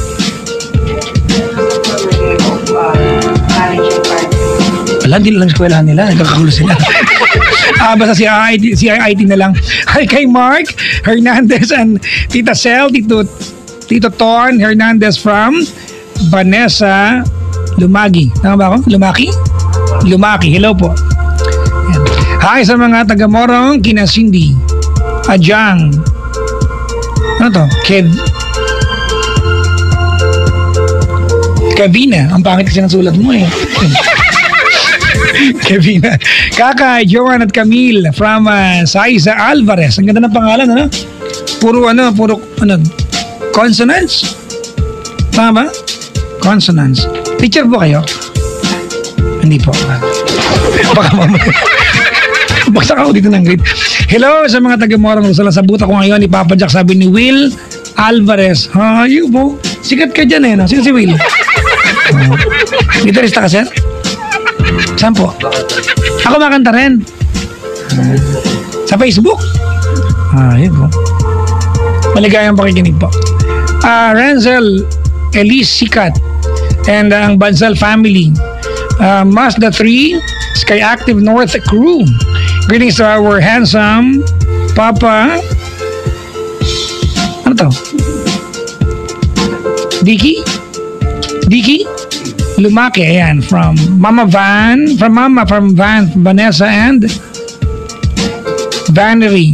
Wala, hindi lang eskwelahan nila. Nagkakagulo sila. ah, basta si I I T, C I I T na lang. Hi kay Mark Hernandez and Tita Sel, Tito, Tito Ton Hernandez from Vanessa Lumagi. Tama ba ako? Lumaki? Lumaki. Hello po. Yan. Hi sa mga taga-Morong, kina Cindy, Ajang. Ano to? Kev... Kevina. Ang pangit kasi ng sulat mo eh. Kevina. Kakay, Joan at Camille from uh, Saiza Alvarez. Ang ganda ng pangalan, ano? Puro ano, puro ano, consonants? Tama ba? Consonants. Teacher po kayo? Hindi po. Baka mamaya. Bagsak ako dito ng grade. Hello sa mga taga-Morong Rosala. Sa buta ko ngayon, ipapadyak, sabi ni Will Alvarez. Ha, yun po. Sikat ka dyan eh, no? Sino si Will? Uh, gitarista ka, sir? Saan po? Ako makanta rin. Uh, sa Facebook? Ah, yun po. Maligayang pakikinig po. Uh, Renzel Elise Sikat and uh, ang Bansal family. Uh, Mazda three Sky Active North crew. Greetings to our handsome Papa. Ano to? Dicky? Dicky? Lumaki, ayan, from Mama Van, from Mama, from Van, from Vanessa and Vanery.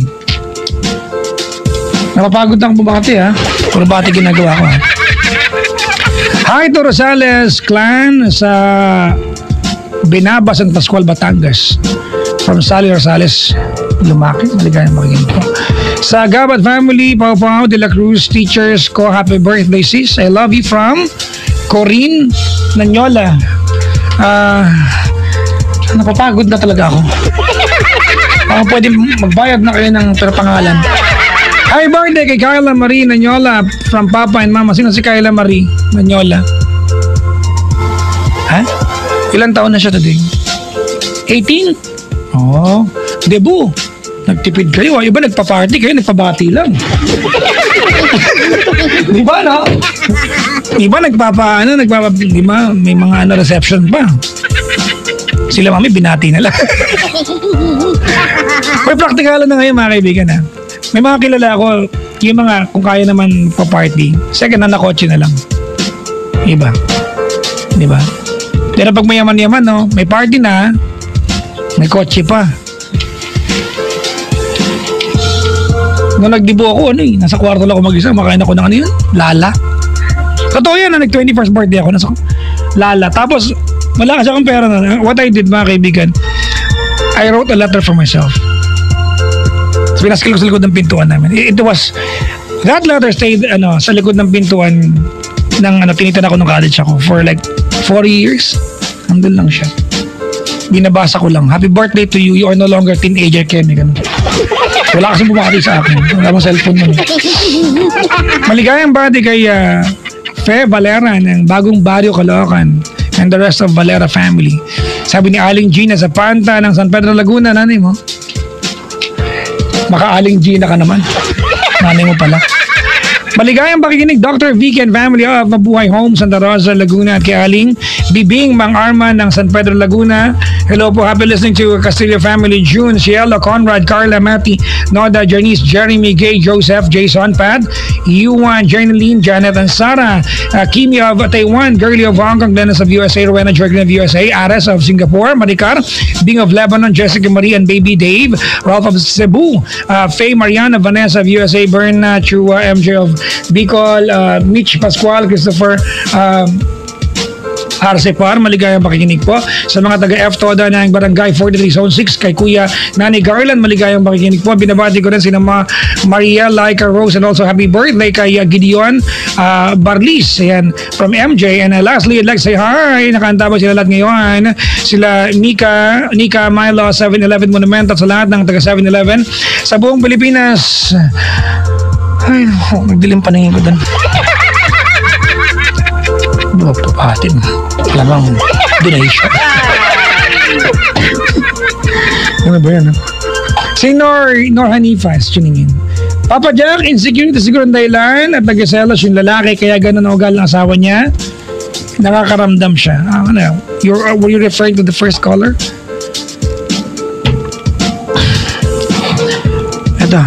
Napapagod ang bumati, ha? Puro bati ginagawa ko, ha? Hi to Rosales clan sa Binaba, San Pascual, Batangas. From Sally Rosales, Lumaki. Maligayang makikinig po. Sa Gabat family, Pau Pau de la Cruz, teachers ko, happy birthday sis. I love you from Corinne Nanyola. Ah, uh, napapagod na talaga ako. Baka pwede magbayad na kayo ng pinapangalan. Happy birthday kay Kyla Marie Nanyola from Papa and Mama. Sino si Kyla Marie Nanyola? Ha? Ilan taon na siya today? eighteen? Oh, debut. Nagtipid kayo. Iba nagpa-party kayo, nagpabati lang. Di ba, no? Iba nagpapa, ano, nagpapa, di ba, may mga ano, reception pa. Sila mami, binati na lang. May praktikalan na ngayon, mga kaibigan, ha? May mga kilala ako, yung mga, kung kaya naman pa-party, second hand na kotse na lang. Iba. Di ba? Pero pag mayaman-yaman, no, may party na, may kotse pa. Nung nagdibo ako, ano eh, nasa kwarto lang ako mag-isa, makain ako ng ano yun? Lala. Totoo yan, na nag-twenty-first birthday ako, nasa Lala. Tapos, wala kasi akong pera na. What I did, mga kaibigan, I wrote a letter for myself. So, pinaskil ko sa likod ng pintuan namin. It, it was, that letter stayed, ano, sa likod ng pintuan ng, ano, tinitan ako nung college ako for like forty years. Nandun lang siya. Binabasa ko lang, happy birthday to you, you are no longer teenager, Kenny. Ganun. Wala kasing bumati sa akin. Wala akong cellphone nun. Maligayang birthday kay uh, Fe Valera ng bagong Barrio Caloocan and the rest of Valera family. Sabi ni Aling Gina sa Panta ng San Pedro Laguna, nanay mo. Baka Aling Gina ka naman. Nanay mo pala. Maligayang pakikinig, Doctor Vicky and family of Mabuhay Home, Santa Rosa, Laguna at kay Aling Bibing Mang Arman ng San Pedro Laguna. Hello po, happy listening to Castillo family, June, Cielo, Conrad, Carla, Matty, Noda, Janice, Jeremy, Gay, Joseph, Jason, Pat, Yuan, Janeline, Janet, and Sarah, uh, Kimi of Taiwan, Girlie of Hong Kong, Dennis of U S A, Rowena Jordan of U S A, Ares of Singapore, Maricar, Bing of Lebanon, Jessica Marie and Baby Dave, Ralph of Cebu, uh, Faye Mariana, Vanessa of U S A, Berna, Chua, M J of Bicol, uh, Mitch Pascual, Christopher, um, Arce Par, maligayang pakikinig po sa mga taga-F Toda ng Barangay forty-three Zone six, kay Kuya Nani Garland, maligayang pakikinig po. Binabati ko rin sina Ma Maria, Laika, Rose, and also happy birthday kay uh, Gideon uh, Barlis, ayan, from M J. And uh, lastly, I'd like to say hi, nakanta ba sila lahat ngayon? Sila Nika, Nika Milo, seven eleven Monument, at sa lahat ng taga seven eleven sa buong Pilipinas. Ay, oh, nagdilim paningin ko doon. Oh, papatin. Lamang donation. Ano ba yan? Si Nor, Nor Hanifa is tuning in. Papa Jack, insecurity siguro ang dahilan at nag-selos yung lalaki kaya ganun ang ugal ng asawa niya. Nakakaramdam siya. Ah, ano, you're, uh, were you referring to the first caller? Ito.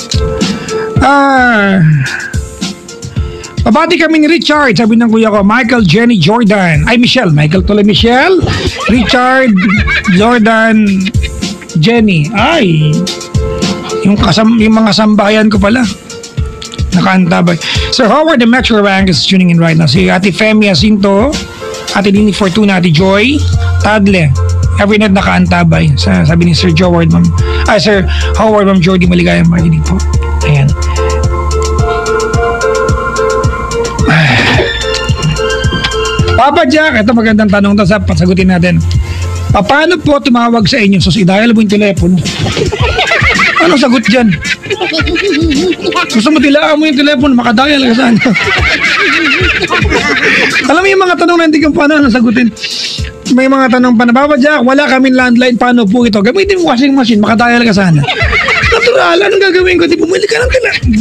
Ah... Pabati kami ni Richard, sabi ng kuya ko, Michael, Jenny, Jordan. Ay, Michelle. Michael tuloy, Michelle. Richard, Jordan, Jenny. Ay, yung, kasam, yung mga sambayan ko pala. Nakaantabay. Sir Howard, the Metro Bank is tuning in right now. Si Ate Femi Jacinto, Ate Lini Fortuna, Ate Joy, Tadle. Every night nakaantabay. Sa, sabi ni Sir Howard, Ma'am. Ay, Sir Howard, Ma'am Jordy, maligayang makinig po. Ayan. Papa Jack, ito magandang tanong to, sa pasagutin natin. Paano po tumawag sa inyo? So, i-dial mo yung telepono. Anong sagot dyan? Gusto mo tilaan mo yung telepono, makadial ka saan? Alam mo yung mga tanong na hindi kang paano sagutin. May mga tanong pa na, Papa Jack, wala kaming landline, paano po ito? Gamitin mo washing machine, makadial ka sana. Natural, anong gagawin ko? Di bumili ka ng telepono.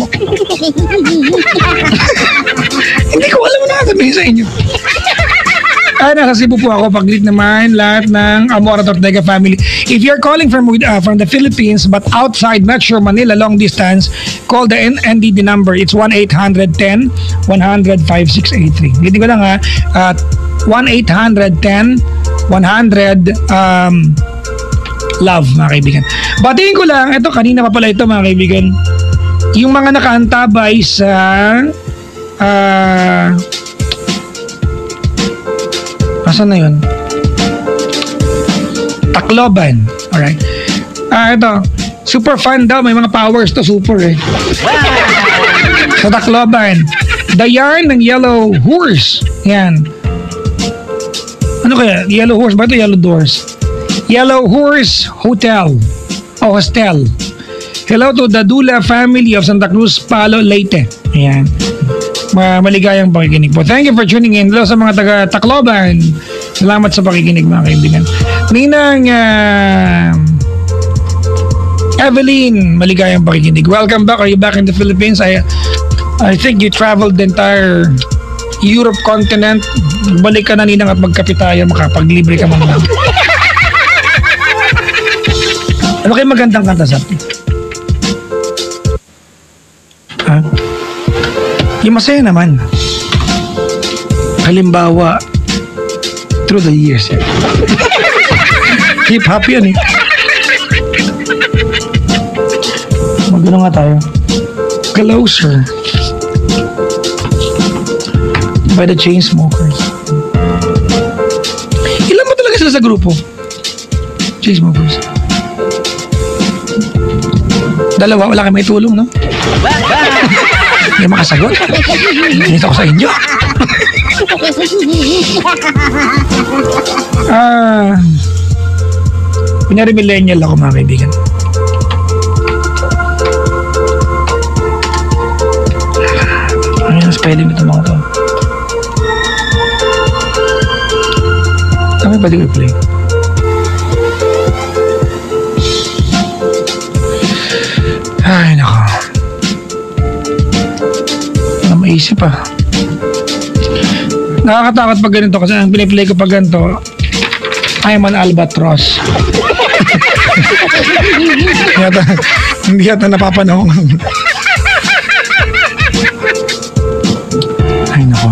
Hindi ko alam na sabihin sa inyo. Ay, nasa Cebu po ako. Pag-greet naman lahat ng Amora Ortega family. If you're calling from uh, from the Philippines but outside Metro Manila, long distance, call the N D D number. It's one eight hundred ten one hundred five six eight three. Hindi ko lang ha. Uh, one eight hundred ten one hundred um, love, mga kaibigan. Batiin ko lang, ito kanina pa pala ito, mga kaibigan. Yung mga nakaantabay sa ah... Uh, Asan na yun? Tacloban. Alright. Ah, ito. Super fun daw. May mga powers to super eh. Sa Tacloban. The Yarn ng Yellow Horse. Yan. Ano kaya? Yellow Horse ba ito? Yellow Doors. Yellow Horse Hotel. o hostel. Hello to the Dula family of Santa Cruz, Palo, Leyte. Ayan. Ma maligayang pakikinig po. Thank you for tuning in. Hello sa mga taga Tacloban. Salamat sa pakikinig mga kaibigan. Ninang uh, Evelyn, maligayang pakikinig. Welcome back. Are you back in the Philippines? I I think you traveled the entire Europe continent. Balik ka na ninang at magkape tayo. Makapaglibre ka man lang. Ano kayo magandang kanta sa atin? Ha? Yung masaya naman. Halimbawa, through the years. Eh. Hip-hop yun eh. Magano nga tayo. Closer. By the Chainsmokers. Ilan mo talaga sila sa grupo? Chainsmokers. Dalawa, wala kayo may tulong, no? Hindi makasagot. Ganito ko sa inyo. Ah, pinari millennial ako mga kaibigan. Ano spelling nito mga to? Kami ba di replay? Ay, nako. Wala maisip ah. Nakakatakot pag ganito kasi ang piniplay ko pag ganito, I'm an albatross. Hindi yata, hindi yata napapanahon. Ay, nako.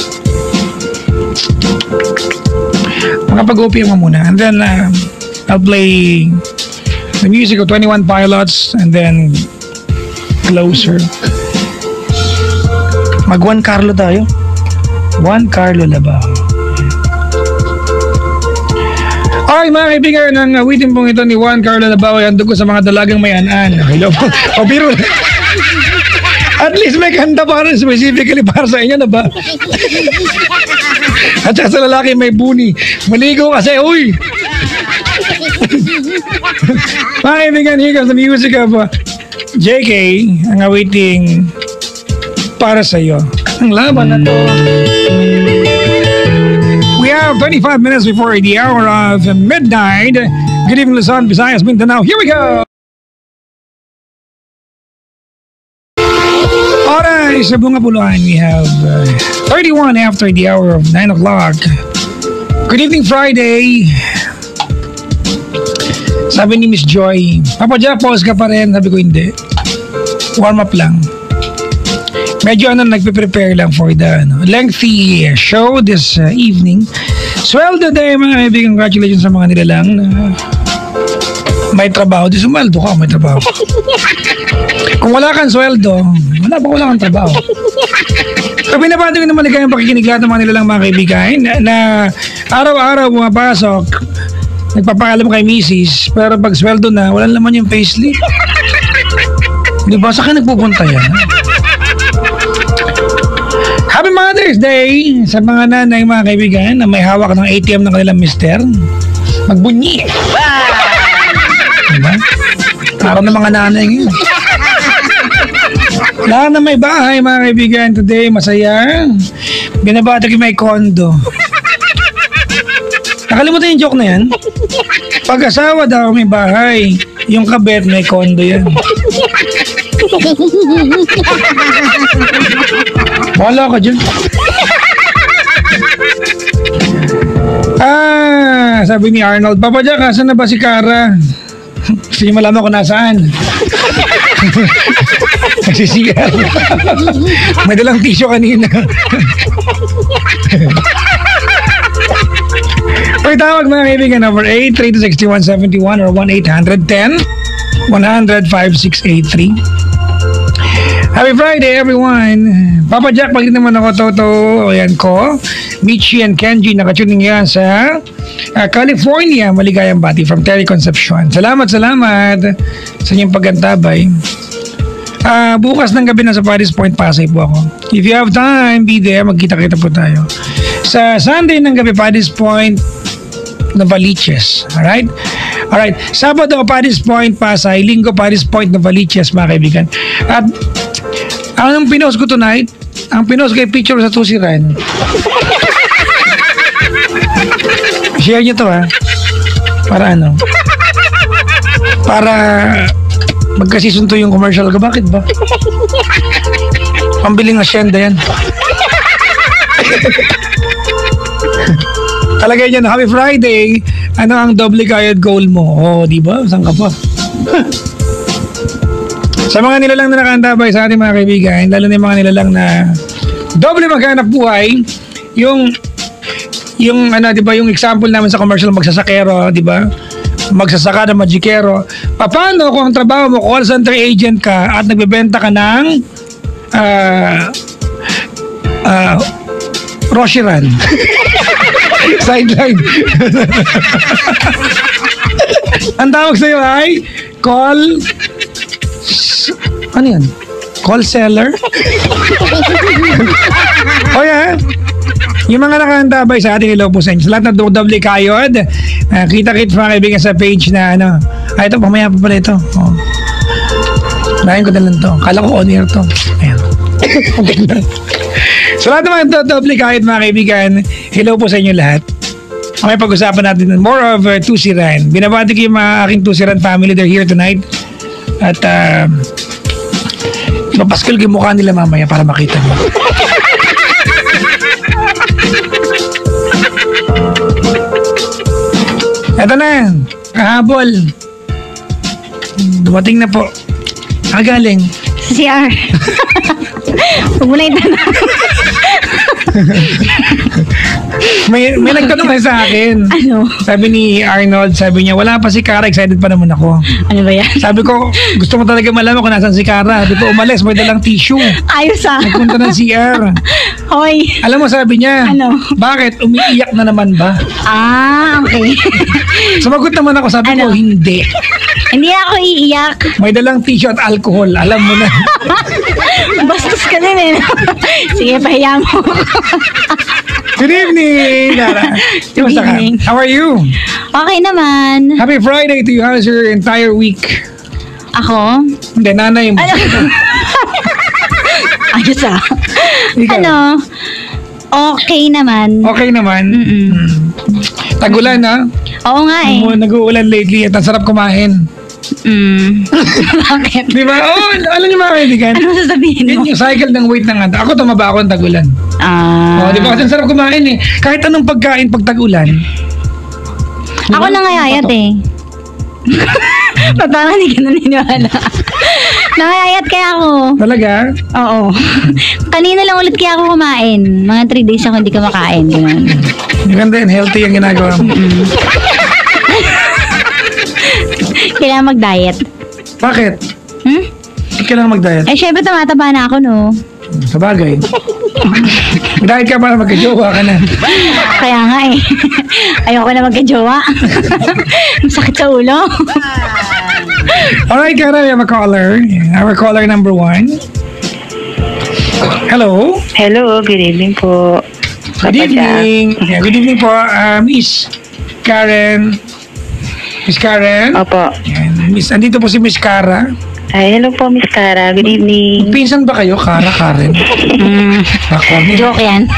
Makapag-O P M mo muna. And then, uh, I'll play the music of twenty-one Pilots and then Closer. Mag Juan Carlo tayo. Juan Carlo Labao. Alright mga kaibigan, ang awitin pong ito ni Juan Carlo Labao ay handog ko sa mga dalagang may an-an. Hello po. O biro. At least may kanta para specifically para sa inyo na ba? At saka sa lalaki may buni. Maligo kasi, uy! Mga kaibigan, here comes the music of uh, J K, ang awiting para sa iyo. Ang laban na to. We have twenty-five minutes before the hour of midnight. Good evening, Luzon, Visayas, Mindanao. Here we go! Alright, sa Bunga Buluan, we have uh, thirty-one after the hour of nine o'clock. Good evening, Friday. Sabi ni Miss Joy, Papa Jack, pause ka pa rin. Sabi ko, hindi. Warm up lang. Medyo ano, nagpe-prepare lang for the ano, lengthy show this uh, evening. Sweldo day, mga kaibigan. Congratulations sa mga nilalang na may trabaho. Di sumaldo ka, may trabaho. Kung wala kang sweldo, wala pa wala kang trabaho. So, binabati ko na maligayang pakikinig lahat ng mga nilalang mga kaibigan na, na araw-araw pumapasok, nagpapaalam kay misis, pero pag sweldo na, wala naman yung payslip. Di ba? Saan ka nagpupunta yan? Happy Mother's Day sa mga nanay, mga kaibigan, na may hawak ng A T M ng kanilang mister. Magbunyi. Diba? Araw ng mga nanay ngayon. Lahat na may bahay, mga kaibigan, today, masaya. Binabati ko may kondo. Nakalimutan yung joke na yan. Pag-asawa daw may bahay, yung kabet may kondo yan. Wala ka dyan. Ah, sabi ni Arnold, Papa Jack, asan na ba si Cara? Kasi malaman ko nasaan. Nagsisiyal. May dalang tissue kanina. Or tawag mga kaibigan, number eight three two six one seven one or one eight hundred ten one hundred five six eight three. Happy Friday, everyone. Papa Jack, pag naman ako, Toto, ayan ko. Michi and Kenji, nakatuning yan sa uh, California. Maligayang bati from Terry Concepcion. Salamat, salamat sa inyong paggantabay. Uh, bukas ng gabi na sa Paris Point, Pasay po ako. If you have time, be there. Magkita-kita po tayo. Sa Sunday ng gabi, Paris Point, Novaliches. Alright? Alright, Sabado, Paris Point, Pasay. Linggo, Paris Point, Novaliches, mga kaibigan. At ang pinost ko tonight, ang pinost ko ay picture sa Tusiran. Share nyo to ha. Para ano? Para magkasisunto yung commercial ko. Bakit ba? Pambiling asyenda yan. Talagay niyan, Happy Friday. Ano ang double kayod goal mo? Oh, di ba? Saan ka pa? Sa mga nilalang na nakantabay sa ating mga kaibigan, lalo na yung mga nilalang na doble maghanap buhay, yung yung ano, di ba, yung example namin sa commercial magsasakero, di ba? Magsasaka na magikero. Paano kung ang trabaho mo call center agent ka at nagbebenta ka ng ah uh, uh, Roshiran. Sideline. Ang tawag sa'yo ay call ano yan? Call seller? O yan. Yung mga nakahantabay sa ating hello po sa inyo. Sa lahat na doble kayod, uh, kita-kit mga kaibigan sa page na ano. Ay, ito, pamaya pa pala ito. Oh. Lain ko na lang to. Kala ko on air to. Ayan. Sa lahat naman ito, doble kahit mga kaibigan, hello po sa inyo lahat. Okay, pag-usapan natin more of uh, Tusiran. Binabati ko yung mga aking Tusiran family, they're here tonight. At uh, mapaskal ko yung mukha nila mamaya para makita mo. Ito na, kahabol. Dumating na po. Nakagaling. C R. Huwag mo na itanong. may, may nagtanong na sa akin. Ano? Sabi ni Arnold, sabi niya, wala pa si Cara, excited pa naman ako. Ano ba yan? Sabi ko, gusto mo talaga malaman kung nasan si Cara. Di ba umalis, may dalang tissue. Ayos ah. Nagpunta ng C R. Hoy. Alam mo, sabi niya, Ano? bakit? Umiiyak na naman ba? Ah, okay. Sumagot naman ako, sabi ko, Ano? hindi. Hindi ako iiyak. May dalang tissue at alcohol. Alam mo na. Bastos ka din eh. Sige, pahiya mo. Good evening, Cara. Good Kumusta ka? evening. How are you? Okay naman. Happy Friday to you. How's your entire week? Ako? Hindi, nanay mo. Ano? Ayos ah. Ikaw? Ano? Okay naman. Okay naman. Mm-mm. Mm. Tagulan, ha? Oo nga eh. Nag- Nag-uulan lately at ang sarap kumain. Mm. Bakit? Di ba? Oh, alam niyo mga kaibigan. Ano sasabihin Yan mo? yung cycle ng weight ng anta. Ako tumaba ako ng tagulan. Ah. Oh, di ba? Kasi ang sarap kumain eh. Kahit anong pagkain pag tagulan. Ako nangayayat eh. Ba't parang hindi ka naniniwala? Nangayayat kaya ako. Talaga? Oo. Kanina lang ulit kaya ako kumain. Mga three days ako hindi kumakain. Ganun. Maganda yun. Healthy yung ginagawa mo. Mm. Kailangan mag-diet. Bakit? Hmm? Kailangan mag-diet. Eh, syempre tumataba na ako, no? Sa bagay. Mag-diet ka para magka-jowa ka na. Kaya nga eh. Ayoko na magka-jowa. Masakit sa ulo. Alright, Cara, we have a caller. Our caller number one. Hello. Hello, good evening po. Good evening. Yeah, good evening po, uh, Miss Karen. Miss Karen. Opo. Yan. Miss, andito po si Miss Cara. Ay, hello po, Miss Cara. Good evening. Pinsan ba kayo, Cara, Karen? Mm. Ako. Joke yan.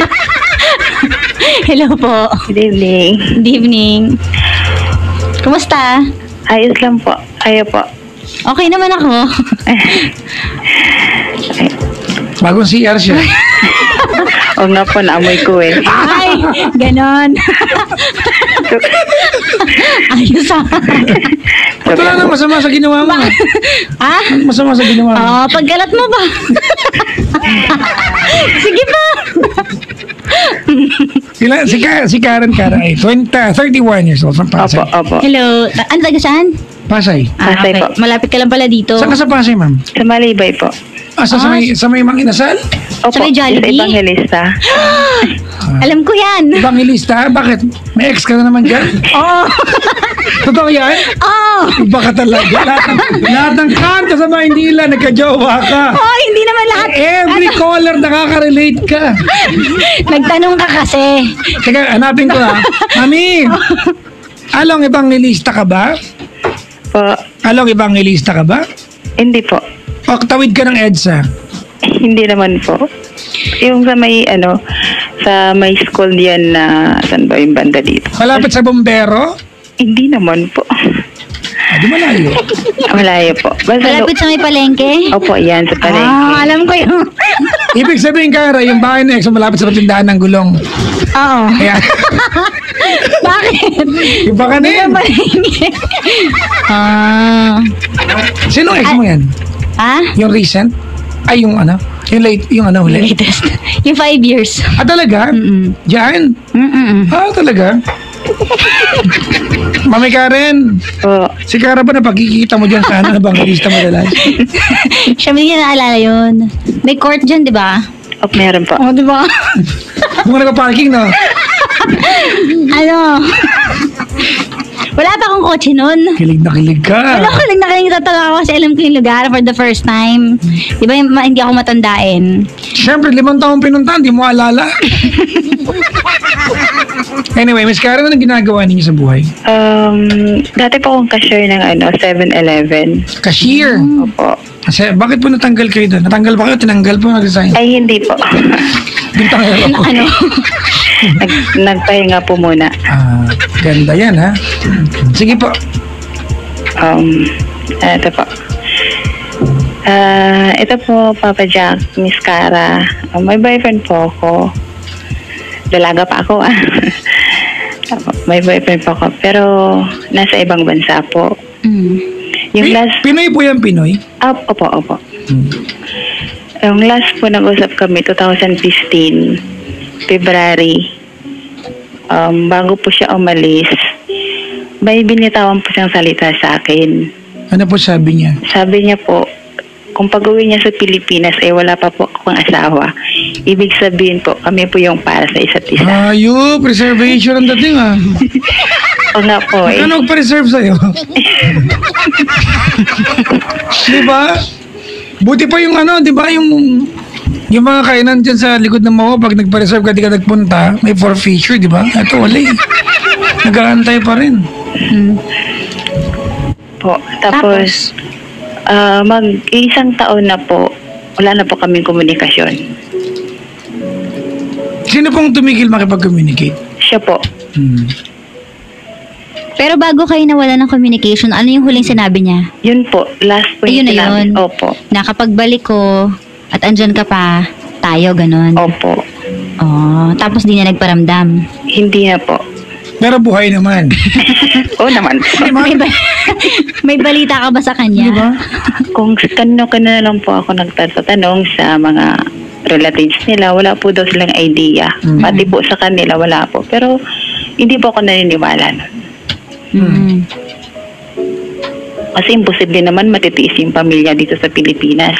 Hello po. Good evening. Good evening. Kumusta? Ayos lang po. Ayo po. Okay naman ako. Bagong C R siya. O nga po, naamoy ko eh. Ay, ganon. Ayos ah. Ba't wala nang masama sa ginawa mo? Ah? Anong masama sa ginawa mo? Oo, paggalat mo ba? Sige pa. Sila, si, Ka, si Karen Cara ay twenty, thirty-one years old from Opo, Pasay. opo. Hello. Ta- Ano taga saan? Pasay. Ah, Pasay okay. po. Malapit ka lang pala dito. Saan ka sa Pasay, ma'am? Sa Malibay po. Ah, sa, sa, may, sa may mga inasal? Opo, Sa may Jollibee? Sa Evangelista. Alam ko yan. Evangelista? Bakit? May ex ka na naman dyan? Oo. Totoo yan? Oo. Iba ka talaga. Lahat ng, lahat ng kanto sa Maynila, nagka-jowa ka. Oh, hindi naman lahat. Every caller nakaka-relate ka. Nagtanong ka kasi. Teka, hanapin ko ha. Mami! Along evangelista ka ba? Po, Along evangelista ka ba? hindi po. O tawid ka ng EDSA? Hindi naman po. Yung sa may, ano, sa may school yan na, saan ba yung banda dito? Malapit sa bombero? Hindi naman po. Ah, di malayo. Malayo po. Basta Malapit sa may palengke? Opo, yan, sa palengke. Ah, alam ko yun. Ibig sabihin, Kara, yung bahay na Exo malapit sa tindahan ng gulong. Oo. Kaya, Bakit? iba ka na yan. Palengke. Ah. Sino ex mo yan? Ha? Yung recent? Ay, yung ano? Yung late, yung ano huli? Latest. Yung five years. Ah, talaga? Mm-mm. Diyan? Mm-mm. Ah, talaga? Mami Karen, Po. si Kara ba napagkikita mo dyan sa ano na bangalista madalas? Siya hindi niya naalala yun. May court dyan, di ba? Opo, meron po. Oo, di ba? Kung nagpa-parking, no? Ano? Wala pa akong kotse nun. Kilig na kilig ka. Wala ko lang nakaling tatawa ako kasi alam ko yung lugar for the first time. Di ba yung, ma- hindi ako matandain? Siyempre, limang taong pinuntahan, di mo alala. Anyway, Miss Karen, anong ginagawa ninyo sa buhay? Um, dati po akong cashier ng ano, seven eleven. Cashier. Opo. Kasi, bakit po natanggal kayo doon? Natanggal ba kayo? Tinanggal po? Nag-resign? Ay, hindi po. Bintangero po. Ano? Nag, nagpahinga po muna. Ah, ganda yan, ha? Sige po. Um, ito po. Ah, ito po, Papa Jack, Miss Cara. Um, may boyfriend po ako. Dalaga pa ako, ah. May boyfriend po ako. Pero, nasa ibang bansa po. Mm. Yung Pi- last... Pinoy po yan, Pinoy? Ah, opo, opo. Hmm. Yung last po nag-usap kami, twenty fifteen, February. Um, bago po siya umalis, may binitawan po siyang salita sa akin. Ano po sabi niya? Sabi niya po, kung pag-uwi niya sa Pilipinas, eh wala pa po akong asawa. Ibig sabihin po, kami po yung para sa isa't isa. Ayo, preservation ang dating, ah. O nga po eh. Ano nagpa-reserve sa'yo? Di ba? Buti pa yung ano, di ba, yung yung mga kainan dyan sa likod ng Mawa, pag nagpa-reserve ka, di ka nagpunta, may forfeiture, di ba? Ito, wala eh. Nag-aantay pa rin. Mm. Po. Tapos, ah, mag-isang taon na po, wala na po kaming komunikasyon. Sino pong tumigil makipag-communicate? Siya po. Hmm. Pero bago kayo nawala ng communication, ano yung huling sinabi niya? Yun po, last po Ayun yung na sinabi. yun. Opo. Na kapag balik ko at andyan ka pa, tayo, ganun. Opo. Oh, tapos di niya nagparamdam. Hindi na po. Pero buhay naman. Oo naman. May, ba- may balita ka ba sa kanya? Di ba? Kung kanino-kanino na lang po ako nagtatanong sa mga relatives nila, wala po daw silang idea. Mm. Pati po sa kanila, wala po. Pero hindi po ako naniniwala nun. Mm. Kasi imposible naman matitiis yung pamilya dito sa Pilipinas.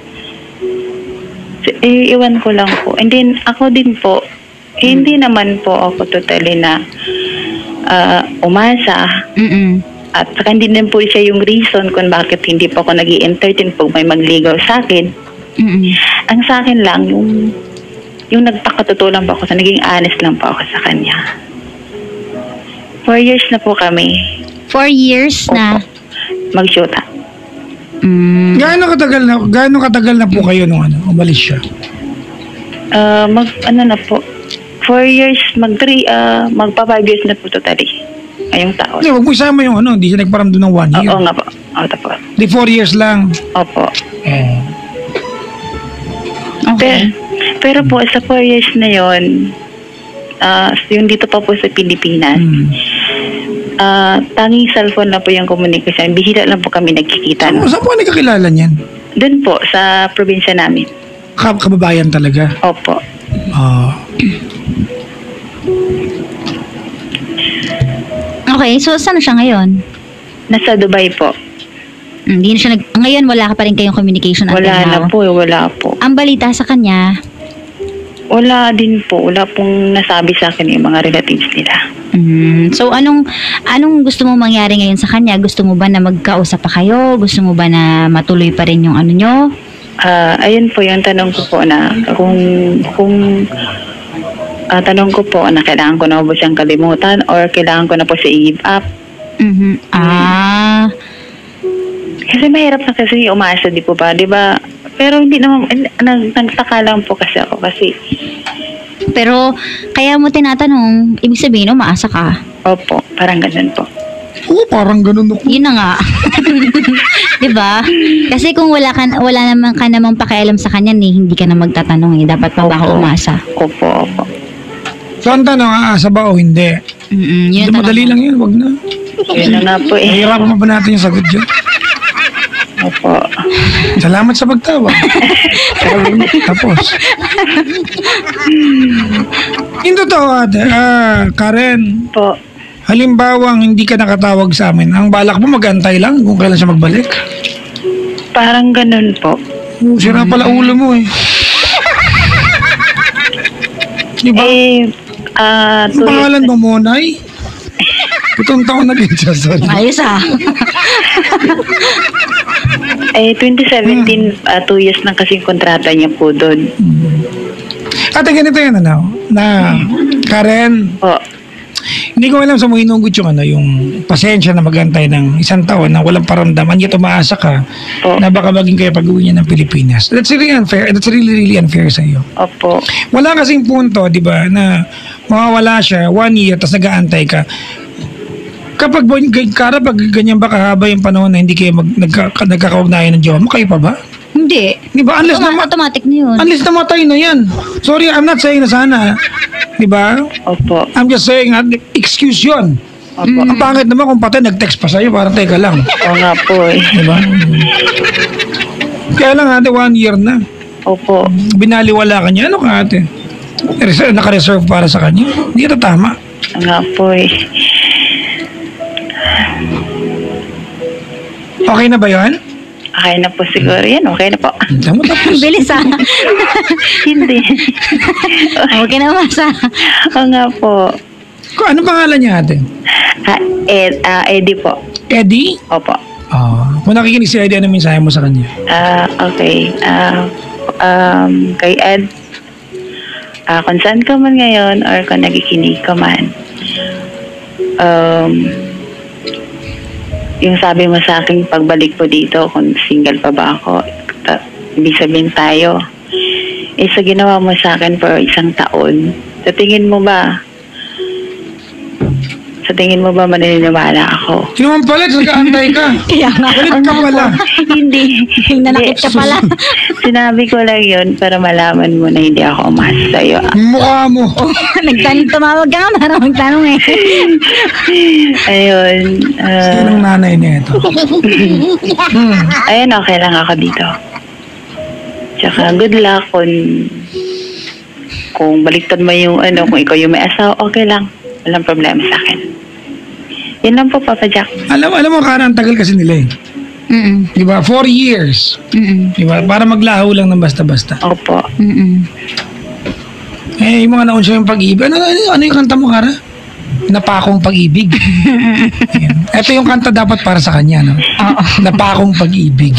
So, eh, iwan ko lang po. And then, ako din po, eh, hindi naman po ako totally na ah, umasa. Mm-mm. At saka hindi din po siya yung reason kung bakit hindi po ako nag-i-entertain pag may magligaw sa akin. Mm-mm. Ang sa akin lang, yung, yung nagpakatotoo lang po ako sa, naging honest lang po ako sa kanya. Four years na po kami. Four years na. Opo. Mag-shoota. Mm. Gaano katagal na, gaano katagal na po kayo nung ano, umalis siya? Ah, mag, ano na po, four years, mag three, ah, magpa five years na po totally. Ngayong taon. Hindi, wag mo isama yung ano, hindi siya nagparamdam ng one year. Oo nga po. Oo, tapos. Di four years lang. Opo. Eh. Okay. Pero, pero po, sa four years na yon, ah, yung dito pa po sa Pilipinas, Hmm. ah, tanging cellphone na po yung komunikasyon. Bihira lang po kami nagkikita. Saan, No? saan po kayo nagkakilala niyan? Doon po, sa probinsya namin. Ka- kababayan talaga. Opo. Ah. Okay, so saan siya ngayon? Nasa Dubai po. Hindi na siya nag... Ngayon wala ka pa rin kayong communication until Wala na now. po, wala po. Ang balita sa kanya, Wala din po. Wala pong nasabi sa akin yung mga relatives nila. mm, so anong anong gusto mo mangyari ngayon sa kanya? Gusto mo ba na magkausap pa kayo? Gusto mo ba na matuloy pa rin yung ano nyo? Ah, ayun po yung tanong ko po na kung kung ah, tanong ko po na kailangan ko na po siyang kalimutan or kailangan ko na po siya i-give up. Mhm. Ah. Kasi mahirap na kasi umaasa, di po ba? Di ba? Pero hindi naman, nag, nagtaka lang po kasi ako kasi, Pero kaya mo tinatanong, ibig sabihin, umaasa ka. opo, parang ganun po. Oo, parang ganun ako. Yun na nga. 'Di ba? Kasi kung wala ka wala naman ka namang pakialam sa kanya, ni hindi ka na magtatanong eh. Dapat pa ba ako Opo. umasa? Opo, opo. So, ang tanong, aasa ba o hindi? Mm. Yun Hindi, ang madali tanong. lang yun, wag na. Yun na nga po eh. Mahirapan pa ba natin yung sagot dyan? Opo. Salamat sa pagtawa. Tapos. Yung totoo, ate, ah, Karen, Po. halimbawa hindi ka nakatawag sa amin, ang balak mo mag-antay lang kung kailan siya magbalik. Parang ganun po. Oh, sira pala ulo mo eh. Di ba? Eh, ah, Ang two pangalan mo, Monay? Itong taon na din siya, sorry. Ayos ah. eh, twenty seventeen, ah, two years na kasing kontrata niya po doon. Ate, ganito yan, ano, na, Karen, Po. hindi ko alam sa mo hinugot yung ano, yung pasensya na magantay ng isang taon na walang paramdaman, yet umaasa ka Po. na baka maging kaya pag-uwi niya ng Pilipinas. That's really unfair. That's really, really unfair sa iyo. Opo. Wala kasing punto, di ba, na mawawala siya one year tapos nag-aantay ka. Kapag kara pag ganyan ba kahaba yung panahon na hindi kayo mag, nagka, nagkakaugnayan ng jowa mo, kayo pa ba? Hindi. Di ba? Unless Automa- na, automatic na yun. unless namatay na yan. Sorry, I'm not saying na sana. Di ba? Opo. I'm just saying, ah, excuse yun. Opo. Ang pangit naman kung patay nag-text pa sa'yo, parang teka lang. Oo nga po eh. Di ba? Kaya lang ate, one year na. Opo. Binaliwala ka niya. Ano ka ate? Reserve, naka-reserve para sa kanya. Hindi ito tama. Oo nga po eh. Okay na ba yun? Okay na po siguro yan. Okay na po. Tama tapos. Bilis ah. Hindi. Okay na umasa. Oo nga po. Ko- Ano pangalan niya ate? Ah, Ed, ah, Eddie po. Eddie? Opo. Ah, kung nakikinig si Eddie, ano mensahe mo sa kanya? Ah, okay. Ah, um, kay Ed, ah, kung saan ka man ngayon or kung nagikinig ka man, um, yung sabi mo sa akin, pagbalik po dito, kung single pa ba ako, ta- ibig sabihin tayo, eh sa ginawa mo sa akin for isang taon, sa tingin mo ba, sa tingin mo ba maniniwala ako? Sino man pala, nag-aantay ka. Kaya nga. Galit ka pala. Hindi. Nanakit ka pala. Sinabi ko lang yun para malaman mo na hindi ako umasa sa'yo. Mukha mo. Nagtanong, tumawag ka nga para magtanong eh. Ayun. ah, Sinong nanay niya ito? Hmm. ayun, okay lang ako dito. Tsaka good luck kung kung baliktad mo yung ano, kung ikaw yung may asawa, okay lang. Walang problema sa akin. Yan lang po, Papa Jack. Alam, alam mo, Kara, ang tagal kasi nila eh. Mm-mm. Di ba? Four years. Mm-mm. Di ba? Para maglaho lang ng basta-basta. Opo. Mm-mm. Eh, yung mga naunsya yung pag-ibig. Ano, ano, ano yung kanta mo, Kara? Napakong pag-ibig. Ayan. Ito yung kanta dapat para sa kanya, no? Oo. Napakong pag-ibig.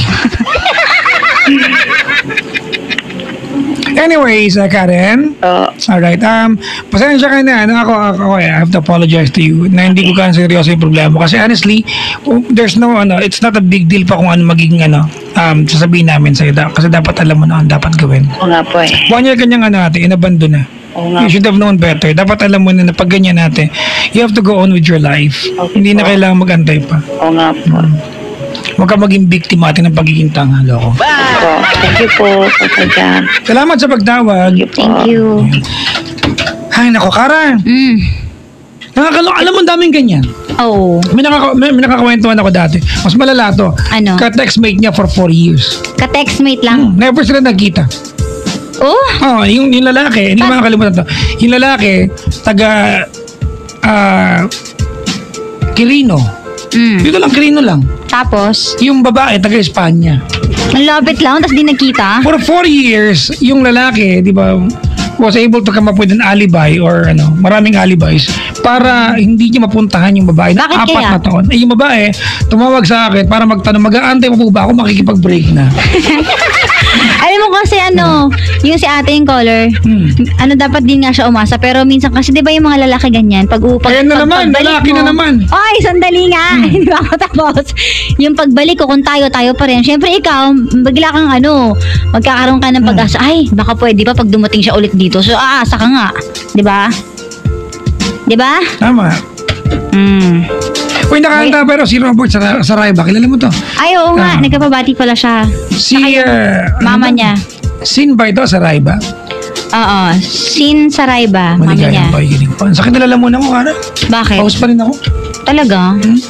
Anyways, uh, Karen. So, Alright. Um, pasensya ka na. Ano, ako, ako, ako, I have to apologize to you na hindi ko ka seryoso yung problema. Kasi honestly, um, there's no, ano, it's not a big deal pa kung ano magiging, ano, um, sasabihin namin sa'yo. Da- kasi dapat alam mo na ang dapat gawin. oo nga po eh. One year kanyang, ano, ate, inabando na. Oo nga. You should have known better. Dapat alam mo na na pag ganyan natin, you have to go on with your life. Okay Hindi na po. kailangan mag-antay pa. Oo nga po. Huwag ka maging biktima atin ng pagiging tanga, loko. Opo. Thank you po, Papa Jack. Salamat sa pagtawag. Thank you po. Thank you. Ay, nako, Kara. Mm. Nakakalo, alam mo, ang daming ganyan. Oh. May, nakaka, may, may nakakwentuhan ako dati. Mas malala to. Ano? Ka-textmate niya for four years. Ka-textmate lang. Hmm, never sila nagkita. Oh. Oh, yung, yung lalaki, hindi ko makakalimutan to. Yung lalaki, taga ah Quirino. Mm. Dito lang, Quirino lang. Tapos, Yung babae, taga Espanya. ang lapit lang, tapos di nagkita. For four years, yung lalaki, di ba, was able to come up with an alibi or ano, maraming alibis para hindi niya mapuntahan yung babae na Bakit apat kaya? na taon. Eh, yung babae, tumawag sa akin para magtanong, mag-aantay mo po ba ako makikipag-break na? Alam mo kasi ano, yung si ate yung caller, Hmm. ano dapat din nga siya umasa. Pero minsan kasi di ba yung mga lalaki ganyan, pag upag Ayan na naman, lalaki na naman. Ay, sandali nga. Hmm. Hindi ba ako tapos? Yung pagbalik ko, kung tayo, tayo pa rin. Siyempre ikaw, bigla kang ano, magkakaroon ka ng Hmm. pag-asa. Ay, baka pwede ba pag dumating siya ulit dito? So, aasa ka nga. Di ba? Di ba? Tama. Hmm. Uy, nakahanda pero si Robert Sar- Saraiba. Kilala mo to? Ay, oo nga. Ah. Nagkapabati pala siya. Si, Saka yung uh, mama ano ba? niya. Sin ba ito, Saraiba? Oo. Sin Saraiba. Mama niya. Maligayang pakikinig pa. Sa kinalala mo na ko, Kara. Bakit? Pause pa rin ako. Talaga?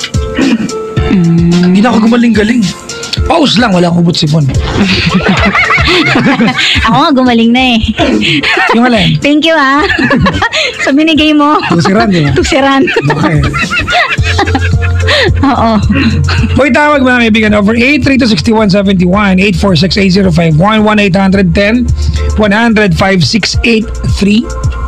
Mm. Hindi na ako gumaling-galing. Pause lang, wala akong ubot-sipon. Ako nga gumaling na eh. Yung alin? Thank you ah. Sa binigay mo. Tusiran, di ba? Tusiran. Okay. Oo. Hoy, tawag mga kaibigan. Over eight three two six one seven one, eight four six eight zero five one, one eight hundred ten one hundred five six eight three.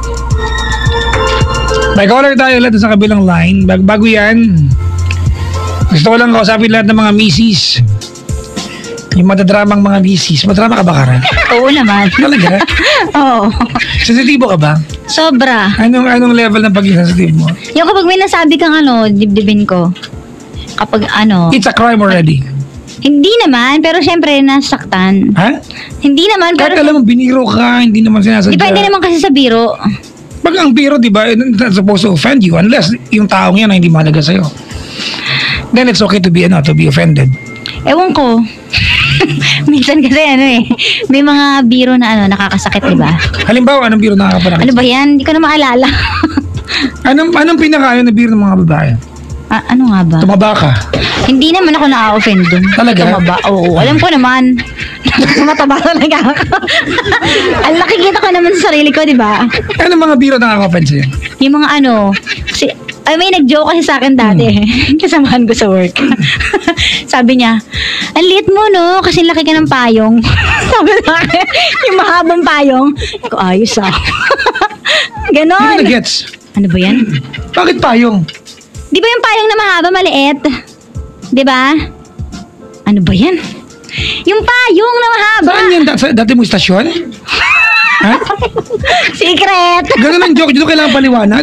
May caller tayo lahat sa kabilang line. Bag bago yan, gusto ko lang kausapin lahat ng mga misis. Yung madadramang mga misis. Madrama ka ba, Kara? Oo naman. Talaga? Oo. Sensitibo ka ba? Sobra. Anong anong level ng pagiging sensitive mo? Yung kapag may nasabi kang ano, dibdibin ko. Kapag ano. It's a crime already. Hindi naman, pero syempre nasaktan. Ha? Hindi naman, Kahit pero. alam mo, biniro ka, hindi naman sinasadya. Depende naman kasi sa biro. Pag ang biro, di ba, it's not supposed to offend you unless yung taong yan ay hindi mahalaga sa'yo. Then it's okay to be, ano, to be offended. Ewan ko. Minsan kasi ano eh, may mga biro na ano, nakakasakit, di ba? Halimbawa, anong biro nakakapanakit? Ano ba yan? Hindi ko na maalala. Anong, anong pinakayo na biro ng mga babae? Ah, ano nga ba? Tumaba ka. Hindi naman ako na-offend dun. Talaga? Tumaba. Oo, alam ko naman. Mataba talaga ako. Ang nakikita ko naman sa sarili ko, di ba? Anong mga biro nakaka-offend sa'yo? Yung mga ano, kasi, ay may nag-joke kasi sa akin dati. Hmm. Kasamahan ko sa work. Sabi niya, ang liit mo no, kasi laki ka ng payong. Sabi sa akin, yung mahabang payong. Ako, ayos ah. Hindi ko Ganon. na-gets. Ano ba yan? Bakit payong? Di ba yung payong na mahaba, maliit? Di ba? Ano ba yan? Yung payong na mahaba. Saan yan? Da- sa- dati mo istasyon? Ha? Secret. Ganun ang joke. Dito kailangan paliwanag.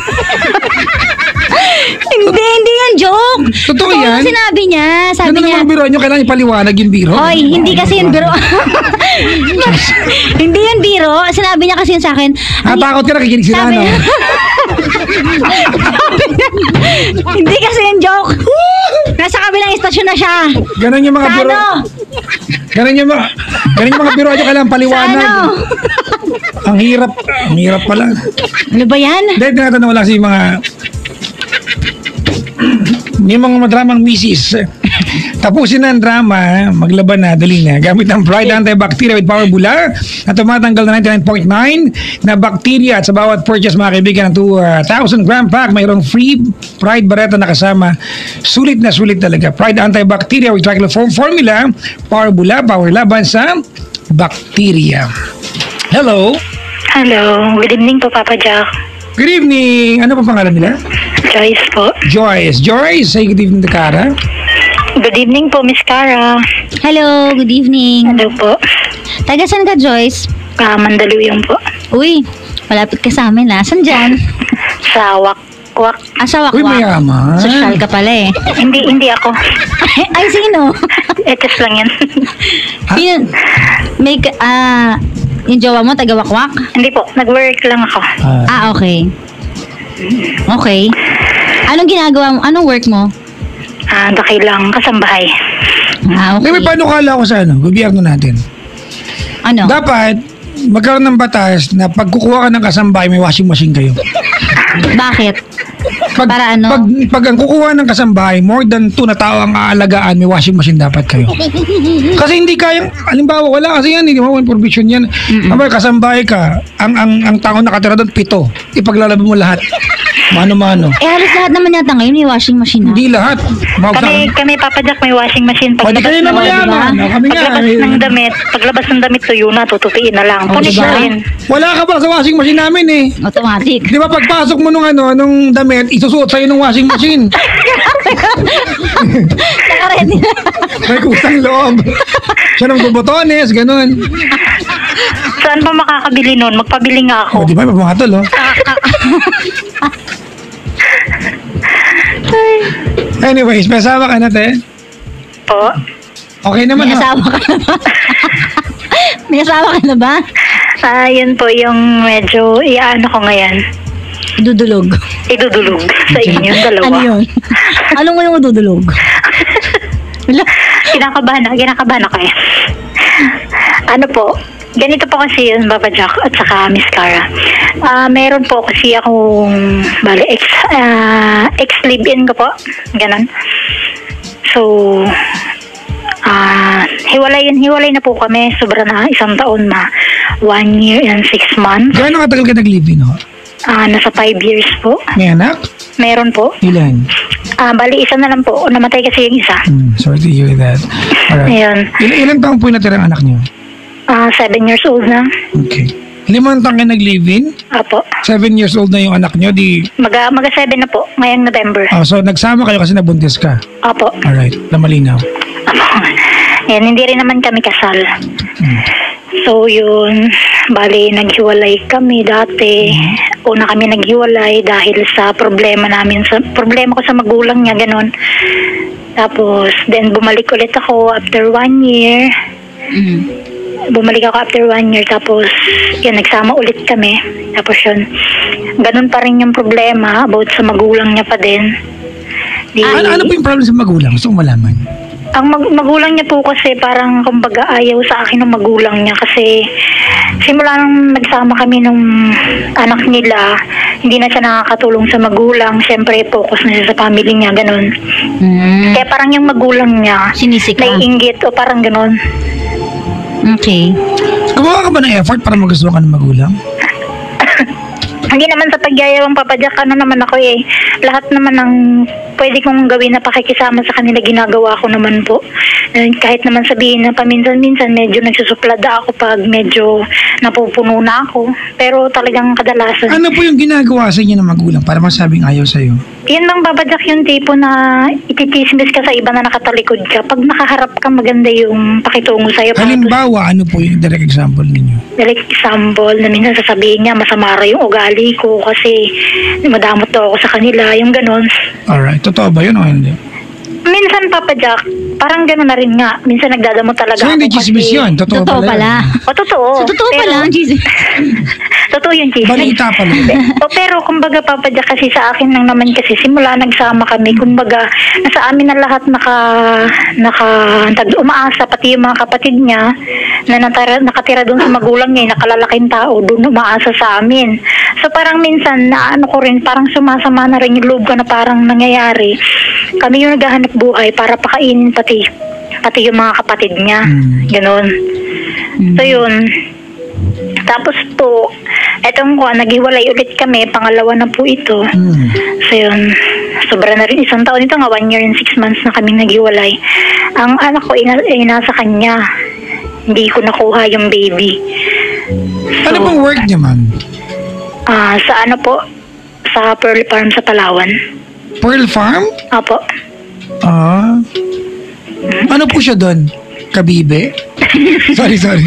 Hindi, hindi yan joke. Totoo yan? ang sinabi niya. Sabi Ganun ang niya, mga biro nyo, kailangan ipaliwanag yung biro. Oy, hindi kasi yung biro. Hindi yung biro. Sinabi niya kasi yun sa akin. "Ay, Natakot ka, nakikinig sila, sabi no? niya, hindi kasi yung joke. Nasa kabilang istasyon na siya. Ganun yung mga Sa biro. ano? Ganun yung mga, ganun yung mga biro nyo, kailangan Sa paliwanag. ano? Ang hirap. Ang hirap pala. Ano ba yan? Dahil tinatanong ko lang si mga yung mga madramang misis. Tapusin na ang drama, maglaban na, dali na. Gamit ang Pride Antibacteria with Power Bula na tumatanggal na ninety-nine point nine na bacteria at sa bawat purchase mga kaibigan ng two thousand gram pack, mayroong free Pride Barretta na kasama. Sulit na sulit talaga. Pride Antibacteria with Tricloform Formula, Power Bula, Power Laban sa Bacteria. Hello. Hello, good evening po, Papa Jack. Good evening. Ano pa pangalan nila? Joyce po. Joyce. Joyce, say good evening to Cara. Good evening po, Miss Cara. Hello, good evening. Hello po. Taga saan ka, Joyce? Ah, Mandaluyong po. Uy, malapit ka sa amin ha. Saan dyan? Sa Wakwak. Ah, sa Uy, Wakwak. mayaman. Social ka pala eh. Hindi, hindi ako. Ay, ay sino? Etes lang yan. Yun, may, ka- ah, yung jowa mo, taga Wakwak? Hindi po, nag-work lang ako. Ah, Ah, okay. Okay. Anong ginagawa mo? Anong work mo? Ah, daki lang, kasambahay. Ah, okay. May panukala ko sa ano, gobyerno natin. Ano? Dapat, magkaroon ng batas na pag kukuha ka ng kasambahay, may washing machine kayo. Bakit? Pag, Para ano? Pag, pag ang kukuha ng kasambahay, more than two na tao ang aalagaan, may washing machine dapat kayo. Kasi hindi kayang, halimbawa, wala kasi yan, hindi mo may provision yan. Kapag kasambahay ka, ang, ang, ang tao nakatira doon, pito. Ipaglalaban mo lahat. Mano-mano. Eh, halos lahat naman yata ngayon may washing machine ha? Hindi lahat. Mga Kami, kami, Papa Jack, may washing machine. O, di kayo na ng- mayaman. diba? O, kami nga. Paglabas eh. ng damit, paglabas ng damit, tuyo na, tutupiin na lang. Oh, Punit diba? na rin. Wala ka pa sa washing machine namin eh. Automatic. Di ba pagpasok mo nung ano, nung damit, isusuot sa'yo ng washing machine. Nakaready na. May kusang loob. Siya nang bubotones, ganun. Saan ba makakabili nun? Magpabili nga O, ako. di ba? Mabuhatol, oh. Anyways, may asawa ka na, te? Po? Okay naman, May ha? asawa ka na ba? May asawa ka na ba? Ah, yun po yung medyo iaano ko ngayon. Dudulog. Idudulog sa inyo, dalawa. Ano yun? Anong yung dudulog? Wala. Kinakabahan na, kinakabahan ako eh. Ano po, ganito po kasi yun, Baba Jack at saka Miss Cara. Ah, meron po kasi akong, bali, ex, ah, ex-live-in ko po. Ganon. So, ah, hiwalay yun, hiwalay na po kami. Sobra na isang taon na. One year and six months. Gaano katagal ka nag-live-in, ho? Ah, nasa five years po. May anak? Meron po. Ilan? Ah, bali, isa na lang po. Namatay kasi yung isa. Hmm, sorry to hear that. Alright. Ayun. Il- ilan taong po yung natirang anak niyo? Ah, seven years old na. Okay. Limang taong ka nag-live-in? Apo. Seven years old na yung anak niyo, di... Maga, maga seven na po, ngayong November. Oh, so, nagsama kayo kasi nabuntis ka? Apo. Alright, na malinaw. Apo. Yan, hindi rin naman kami kasal. So, yun, bali, naghiwalay kami dati. Una kami naghiwalay dahil sa problema namin, sa problema ko sa magulang niya, ganun. Tapos, then bumalik ulit ako after one year. Mm. Bumalik ako after one year, tapos, yun, nagsama ulit kami. Tapos yun, ganun pa rin yung problema about sa magulang niya pa din. Di, Ano, ano po yung problem sa magulang? Gusto ko malaman. Ang mag- magulang niya po kasi parang kumbaga ayaw sa akin ng magulang niya kasi simula nung nagsama kami nung anak nila, hindi na siya nakakatulong sa magulang. Siyempre, focus na siya sa family niya, ganun. Mm. Kaya parang yung magulang niya, Sinisika. naiinggit o parang ganun. Okay. Gumawa ka ba ng effort para magustuhan ka ng magulang? Hindi naman sa pagyayawang papadyak, ano naman ako eh. Lahat naman ng pwede kong gawin na pakikisama sa kanila, ginagawa ko naman po. Eh, kahit naman sabihin na paminsan-minsan medyo nagsusuplada ako pag medyo napupuno na ako. Pero talagang kadalasan. Ano po yung ginagawa sa inyo ng magulang para masabing ayaw sa'yo? Yun bang babadyak yung tipo na ititismis ka sa iba na nakatalikod ka. Pag nakaharap ka, maganda yung pakitungo sa'yo. Halimbawa, ano po yung direct example ninyo? Like example, na minsan sasabihin niya, masama raw yung ugali ko kasi madamot daw ako sa kanila, yung ganon. Alright, totoo ba yun o hindi? Minsan, Papa Jack, parang gano'n na rin nga. Minsan nagdadamot talaga So hindi ako chismis kasi- yun, totoo, Totoo pala. pala. yun. O, totoo. So, totoo Pero- pala, Jesus. Totoo yung chismis. Balita pala. O, pero kumbaga, Papa Jack, kasi sa akin lang naman kasi simula nagsama kami, kumbaga, nasa amin na lahat naka, naka, tag- umaasa, pati yung mga kapatid niya, na natara, nakatira doon sa magulang niya, yung nakalalaking tao, doon umaasa sa amin. So, parang minsan, na ano ko rin, parang sumasama na rin yung loob ko na parang nangyayari. Kami yung naghahanap buhay para pakainin pati, pati yung mga kapatid niya. Hmm. Ganon. So, yun. Tapos po, etong ko, naghiwalay ulit kami, pangalawa na po ito. Hmm. So yun, sobra na rin isang taon ito nga, one year and six months na kami naghiwalay. Ang anak ko, ina, eh, nasa kanya. Hindi ko nakuha yung baby. Ano pong work niya, ma'am? Ah, sa ano po, sa Pearl Farm sa Palawan. Pearl Farm? Apo. Ah. Ano po siya doon? Kabibe? sorry, sorry.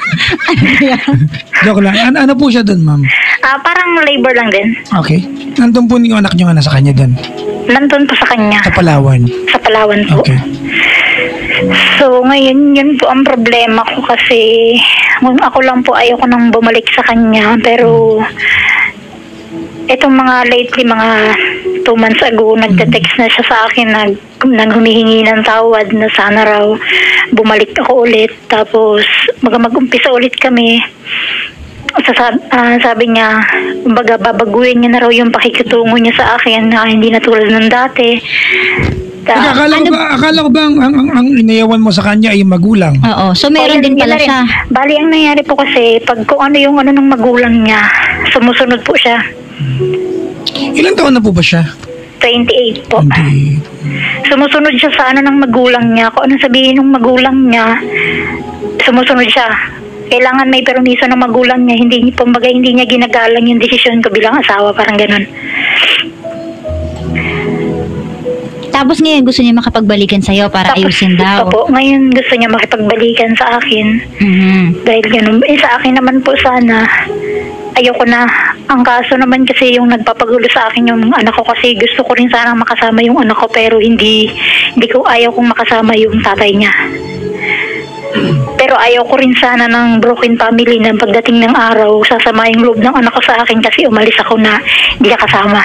Joke lang. Ano, ano po siya doon, ma'am? Ah, parang labor lang din. Okay. Nandun po yung anak niyo nga nasa kanya doon? Nandun pa sa kanya. Sa Palawan? Sa Palawan po. Okay. So, ngayon, yun po ang problema ko kasi kung ako lang po ayaw ko nang bumalik sa kanya. Pero, itong mga lately, mga two months ago, nagte-text na siya sa akin, nag, nang humihingi ng tawad na sana raw bumalik ako ulit. Tapos, mag mag-umpisa ulit kami. Sasab, ah, sabi niya, kumbaga, babaguhin niya na raw yung pakikitungo niya sa akin na hindi na tulad ng dati. Ta- Teka, akala, ko ba, akala ko ba ang, ang, ang, ang inayawan mo sa kanya ay magulang? Oo. So, meron Oh, yun- din yun pala na rin. siya. Bali, ang nangyari po kasi, pag kung ano yung ano ng magulang niya, sumusunod po siya. Ilang taon na po ba siya? twenty-eight po. Hindi. Sumusunod siya sa ano ng magulang niya. Kung anong sabihin ng magulang niya, sumusunod siya. Kailangan may permiso ng magulang niya. Hindi, kumbaga, hindi niya ginagalang yung desisyon ko bilang asawa. Parang ganun. Tapos ngayon gusto niya makapagbalikan sa'yo para Tapos, ayusin daw. Opo, ngayon gusto niya makipagbalikan sa akin. Mhm. Dahil ganun, eh, sa akin naman po sana, ayoko na. Ang kaso naman kasi yung nagpapagulo sa akin yung anak ko kasi gusto ko rin sana makasama yung anak ko pero hindi, hindi ko ayaw kong makasama yung tatay niya. Pero ayaw ko rin sana ng broken family na pagdating ng araw, sasama yung loob ng anak ko sa akin kasi umalis ako na hindi ka kasama.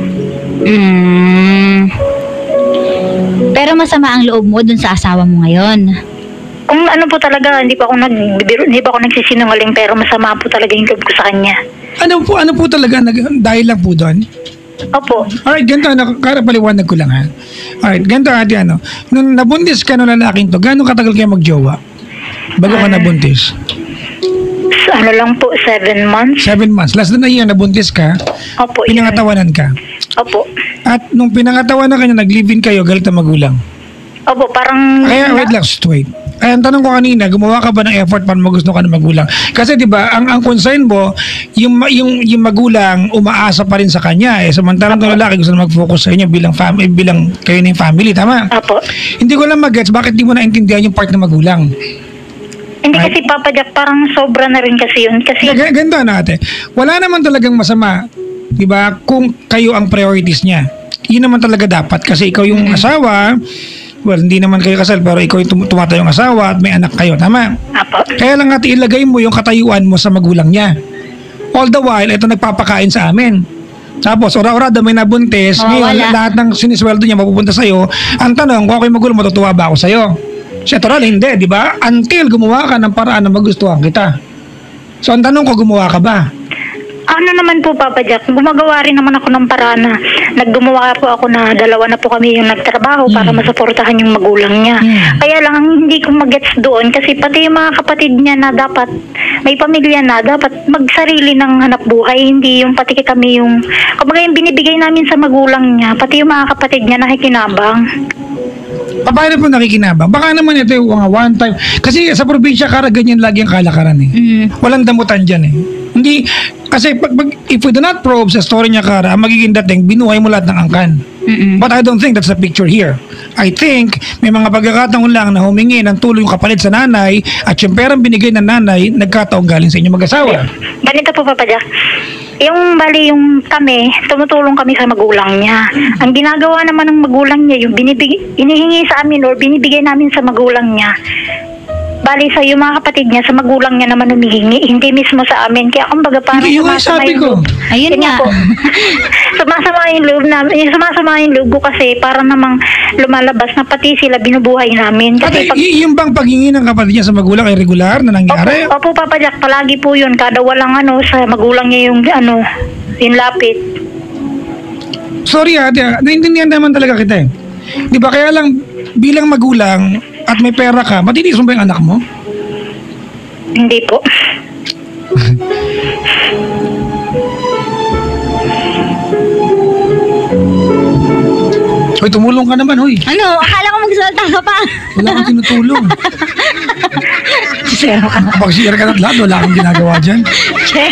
Mm. Pero masama ang loob mo dun sa asawa mo ngayon. Kung ano po talaga, hindi pa ako nagbibiro, hindi pa ako nagsisinungaling pero masama po talaga yung loob ko sa kanya. Ano po, ano po talaga, nag, dahil lang po doon? Opo. Alright, ganito, ano, karapaliwanag ko lang ha. Alright, ganito ate, ano, nung nabuntis ka nung lalaking to, gano'ng katagal kayo magjowa? Bago ka Ah. nabuntis? So, ano lang po, seven months. Seven months. Last na year, nabuntis ka, Opo. yun. pinangatawanan ka. Opo. At nung pinangatawanan ka niya, nag-live-in kayo, galit na magulang. Opo, parang... Kaya, wait lang, just wait. Ay, ang tanong ko kanina, gumawa ka ba ng effort para magusto ka ng magulang? Kasi 'di ba, ang ang concern mo, yung ma- yung yung magulang umaasa pa rin sa kanya eh. Samantalang ng lalaki gusto na mag-focus sa inyo bilang family, bilang kayo ng family, tama? Opo. Hindi ko lang mag-gets bakit di mo naintindihan yung part ng magulang. Hindi kasi Papa Jack, parang sobra na rin kasi yun. Kasi... G- Ganda natin. Wala naman talagang masama, 'di ba? Kung kayo ang priorities niya. Yun naman talaga dapat kasi ikaw yung asawa. Well, hindi naman kayo kasal pero ikaw yung tum- tumatayong asawa at may anak kayo, tama? Opo. Kaya lang natin ilagay mo yung katayuan mo sa magulang niya. All the while, ito nagpapakain sa amin. Tapos, ora-orada may nabuntis. Oh, Ngayon, wala. lahat ng sinisweldo niya mapupunta sa'yo. Ang tanong, kung ako'y magulang, matutuwa ba ako sa'yo? Siya, toral, hindi, di ba? Until gumawa ka ng paraan na magustuhan kita. So, ang tanong ko, gumawa ka ba? Ano naman po, Papa Jack, gumagawa rin naman ako ng paraan na naggumawa po ako na dalawa na po kami yung nagtrabaho para masuportahan yung magulang niya. Mm. Kaya lang, ang hindi ko magets doon kasi pati yung mga kapatid niya na dapat may pamilya na, dapat magsarili ng hanap buhay, hindi yung pati kami yung, kumbaga yung binibigay namin sa magulang niya, pati yung mga kapatid niya nakikinabang. Paano po nakikinabang? Baka naman ito yung mga one time. Kasi sa probinsya, kara ganyan lagi ang kalakaran eh. Mm. Walang damutan dyan eh. Hindi, kasi pag, pag, if we do not probe sa story niya, Kara, ang magiging dating, binuhay mo lahat ng angkan. Mm-mm. But I don't think that's the picture here. I think may mga pagkakataon lang na humingi ng tulong yung kapalit sa nanay at yung perang binigay ng nanay, nagkataong galing sa inyong mag-asawa. Ganito po, Papa Jack. Yung bali yung kami, tumutulong kami sa magulang niya. Ang ginagawa naman ng magulang niya, yung binibigay, inihingi sa amin or binibigay namin sa magulang niya, bali sa yung mga kapatid niya, sa magulang niya naman humihingi, hindi mismo sa amin. Kaya kumbaga parang Hindi, yung sumasama sabi yung ko. loob. Ayun Yun nga. po. Sumasama yung loob namin. Yung sumasama yung loob ko kasi para namang lumalabas na pati sila binubuhay namin. At Kasi pag... y- yung bang paghingi ng kapatid niya sa magulang ay regular na nangyari? Opo, opo, Papa Jack, palagi po yun. Kada walang ano, sa magulang niya yung ano, yung lapit. Sorry ate, naintindihan naman talaga kita eh. Di ba kaya lang bilang magulang at may pera ka, matitiis mo ba yung anak mo? Hindi po. Hoy, tumulong ka naman, hoy. Ano? Akala ko magsalita ka pa. Wala kang tinutulong. Sisero ka. Kapag share ka ng lahat, wala kang ginagawa dyan. Check.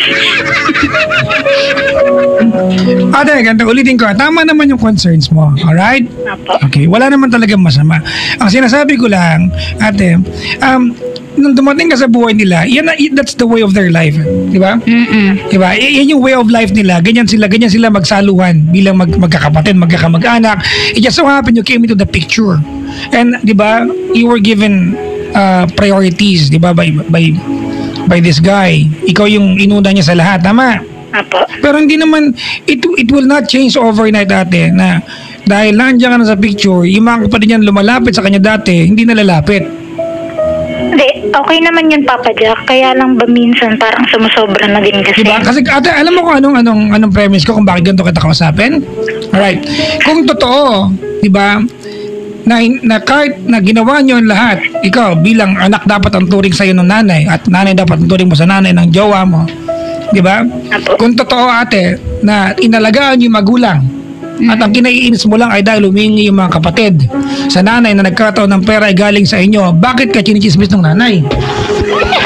Ate, ganito, ulitin ko. Tama naman yung concerns mo. Alright? Apo. Okay, wala naman talagang masama. Ang sinasabi ko lang, ate, um, nung dumating ka sa buhay nila, yan, na- that's the way of their life. Di ba? Mm-mm. Di ba? I- Yan yung way of life nila. Ganyan sila, ganyan sila magsaluhan bilang mag magkakapatid, magkakamag-anak. It just so happened you came into the picture. And, di ba, you were given uh, priorities, di ba, by, by, by this guy. Ikaw yung inuna niya sa lahat, tama? Apo. Pero hindi naman, it, it will not change overnight ate na dahil nandiyan ka na sa picture, yung mga kapatid niyan lumalapit sa kanya dati, hindi na lalapit. Hindi, okay naman yun, Papa Jack. Kaya lang ba minsan parang sumusobra na din kasi. Diba? Kasi ate, alam mo kung anong, anong, anong premise ko kung bakit ganito kita kausapin? Alright. Kung totoo, diba, na, na kahit na ginawa niyo ang lahat, ikaw bilang anak dapat ang turing sa'yo ng nanay at nanay dapat ang turing mo sa nanay ng jowa mo. Diba? Apo. Kung totoo ate, na inalagaan yung magulang, at ang kinaiinis mo lang ay dahil humingi yung mga kapatid sa nanay na nagkataon ng pera ay galing sa inyo, bakit ka chinichismis ng nanay?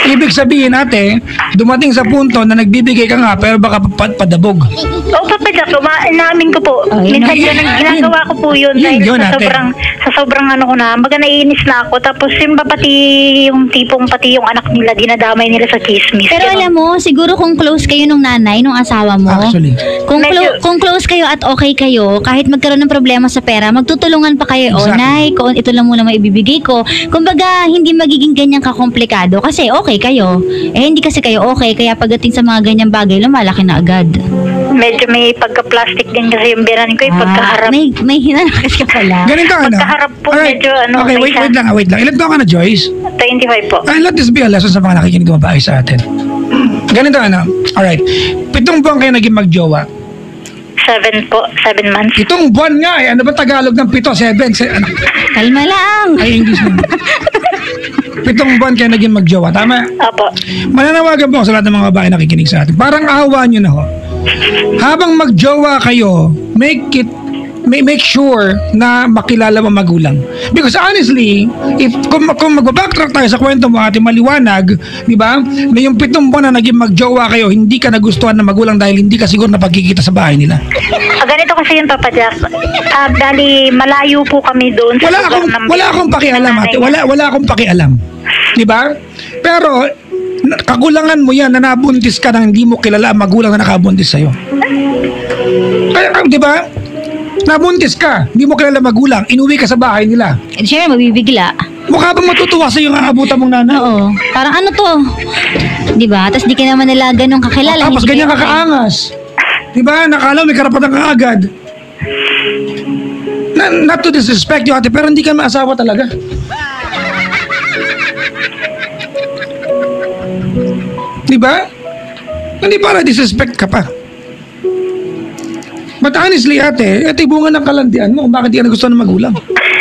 Ibig sabihin ate, dumating sa punto na nagbibigay ka nga pero baka pa- padabog. Oo, Papa Jack, uma- inaamin ko po. Oh, yun Minsan ang- yun ang ginagawa ko po yun. Yun, Dahil yun, sa ate. sobrang, sa sobrang ano ko na, baga naiinis na ako. Tapos yung ba pati yung tipong pati yung anak nila, dinadamay nila sa chismis. Pero alam mo, siguro kung close kayo nung nanay, nung asawa mo, Actually. kung, Medyo- clo- kung close kayo at okay kayo, kahit magkaroon ng problema sa pera, magtutulungan pa kayo. O, Exactly. nay, kung ito lang muna maibibigay ko. Kumbaga, hindi magiging ganyan kakomplikado kasi okay kayo. Eh, hindi kasi kayo okay, kaya pagdating sa mga ganyang bagay, lumalaki na agad. Medyo may pagka-plastic din kasi yung biran ko, yung Ah, pagkaharap. may, may hinanakas ka pala. Ganito ano? Pagkaharap po, Alright. medyo ano, Okay, may wait, sa- wait lang, wait lang. Ilan taon ka na, Joyce? twenty-five po. Ay, let this be a lesson sa mga nakikinig na babae sa atin. Ganito ano? Alright. Pitong buwan kayo naging magjowa. Seven po, seven months. Pitong buwan nga eh. Ano ba Tagalog ng pito? Seven? Se- ano? Kalma lang. Ay, English na. Pitong buwan kayo naging magjowa. Tama? Opo. Mananawagan po ako sa lahat ng mga babae nakikinig sa atin. Parang awa nyo na ho. Habang magjowa kayo, make it may make sure na makilala mo magulang. Because honestly, if kung, kung magbabacktrack tayo sa kwento mo ate maliwanag, di ba? Na yung pitong buwan na naging magjowa kayo, hindi ka nagustuhan ng magulang dahil hindi ka siguro napagkikita sa bahay nila. Ah, ganito kasi yun, Papa Jack. Ah, dali, malayo po kami doon. sa Wala lugar akong ng- wala akong pakialam ng ate. nanay Wala wala akong pakialam. Di ba? Pero na- kakulangan mo yan na nabuntis ka nang hindi mo kilala ang magulang na nakabuntis sa'yo. Kaya, ah, di ba? Nabuntis ka, hindi mo kilala magulang, inuwi ka sa bahay nila. Eh, syempre, mabibigla. Mukha bang matutuwa sa yung aabutan mong nanay? Oo. Parang ano to? Di ba? Tapos di ka naman nila ganun kakilala. Tapos hindi ganyan kayo ka okay. kaangas. Di ba? Nakala mo may karapatan ka agad. Na, not to disrespect you ate, pero hindi ka maasawa talaga. Di ba? Hindi para disrespect ka pa. But honestly ate, ito yung bunga ng kalandian mo kung bakit di ka nagustuhan ng magulang.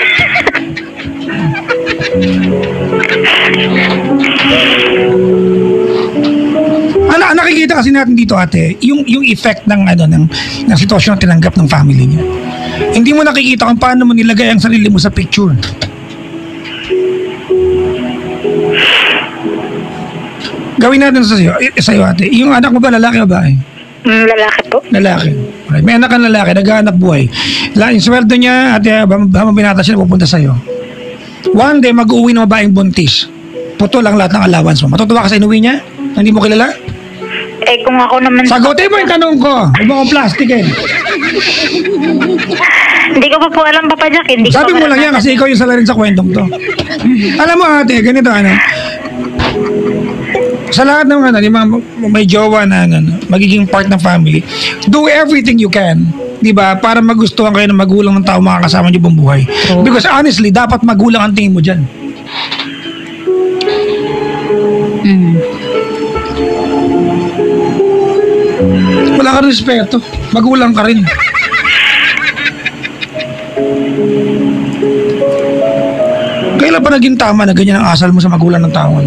Ano, nakikita kasi natin dito ate, yung yung effect ng ano ng ng sitwasyon na tinanggap ng family niya. Hindi mo nakikita kung paano mo nilagay ang sarili mo sa picture. Gawin natin sa iyo, sa iyo ate. Yung anak mo ba lalaki o babae? Mm, lalaki po. Lalaki. Right. May anak kang lalaki, nag-aanak buhay. La, yung sweldo niya, ate, habang habang binata siya, pupunta sa'yo. One day, mag-uwi ng babaeng buntis. Puto lang lahat ng allowance mo. Matutuwa ka sa inuwi niya? Hindi mo kilala? Eh, kung ako naman... Sagutin mo yung tanong ko. Huwag mo akong plastic eh. Hindi ko pa po alam, Papa Jack. Hindi ko Sabi pa mo lang yan kasi ikaw yung salarin sa kwentong to. Alam mo ate, ganito ano. Sa lahat ng ano, di ba, may jowa na ano, magiging part ng family, do everything you can, di ba, para magustuhan kayo ng magulang ng tao makakasama niyo buong buhay. Oh. Because honestly, dapat magulang ang tingin mo dyan. Mm. Wala ka rin respeto. Magulang ka rin. Kailan pa naging tama na ganyan ang asal mo sa magulang ng tao?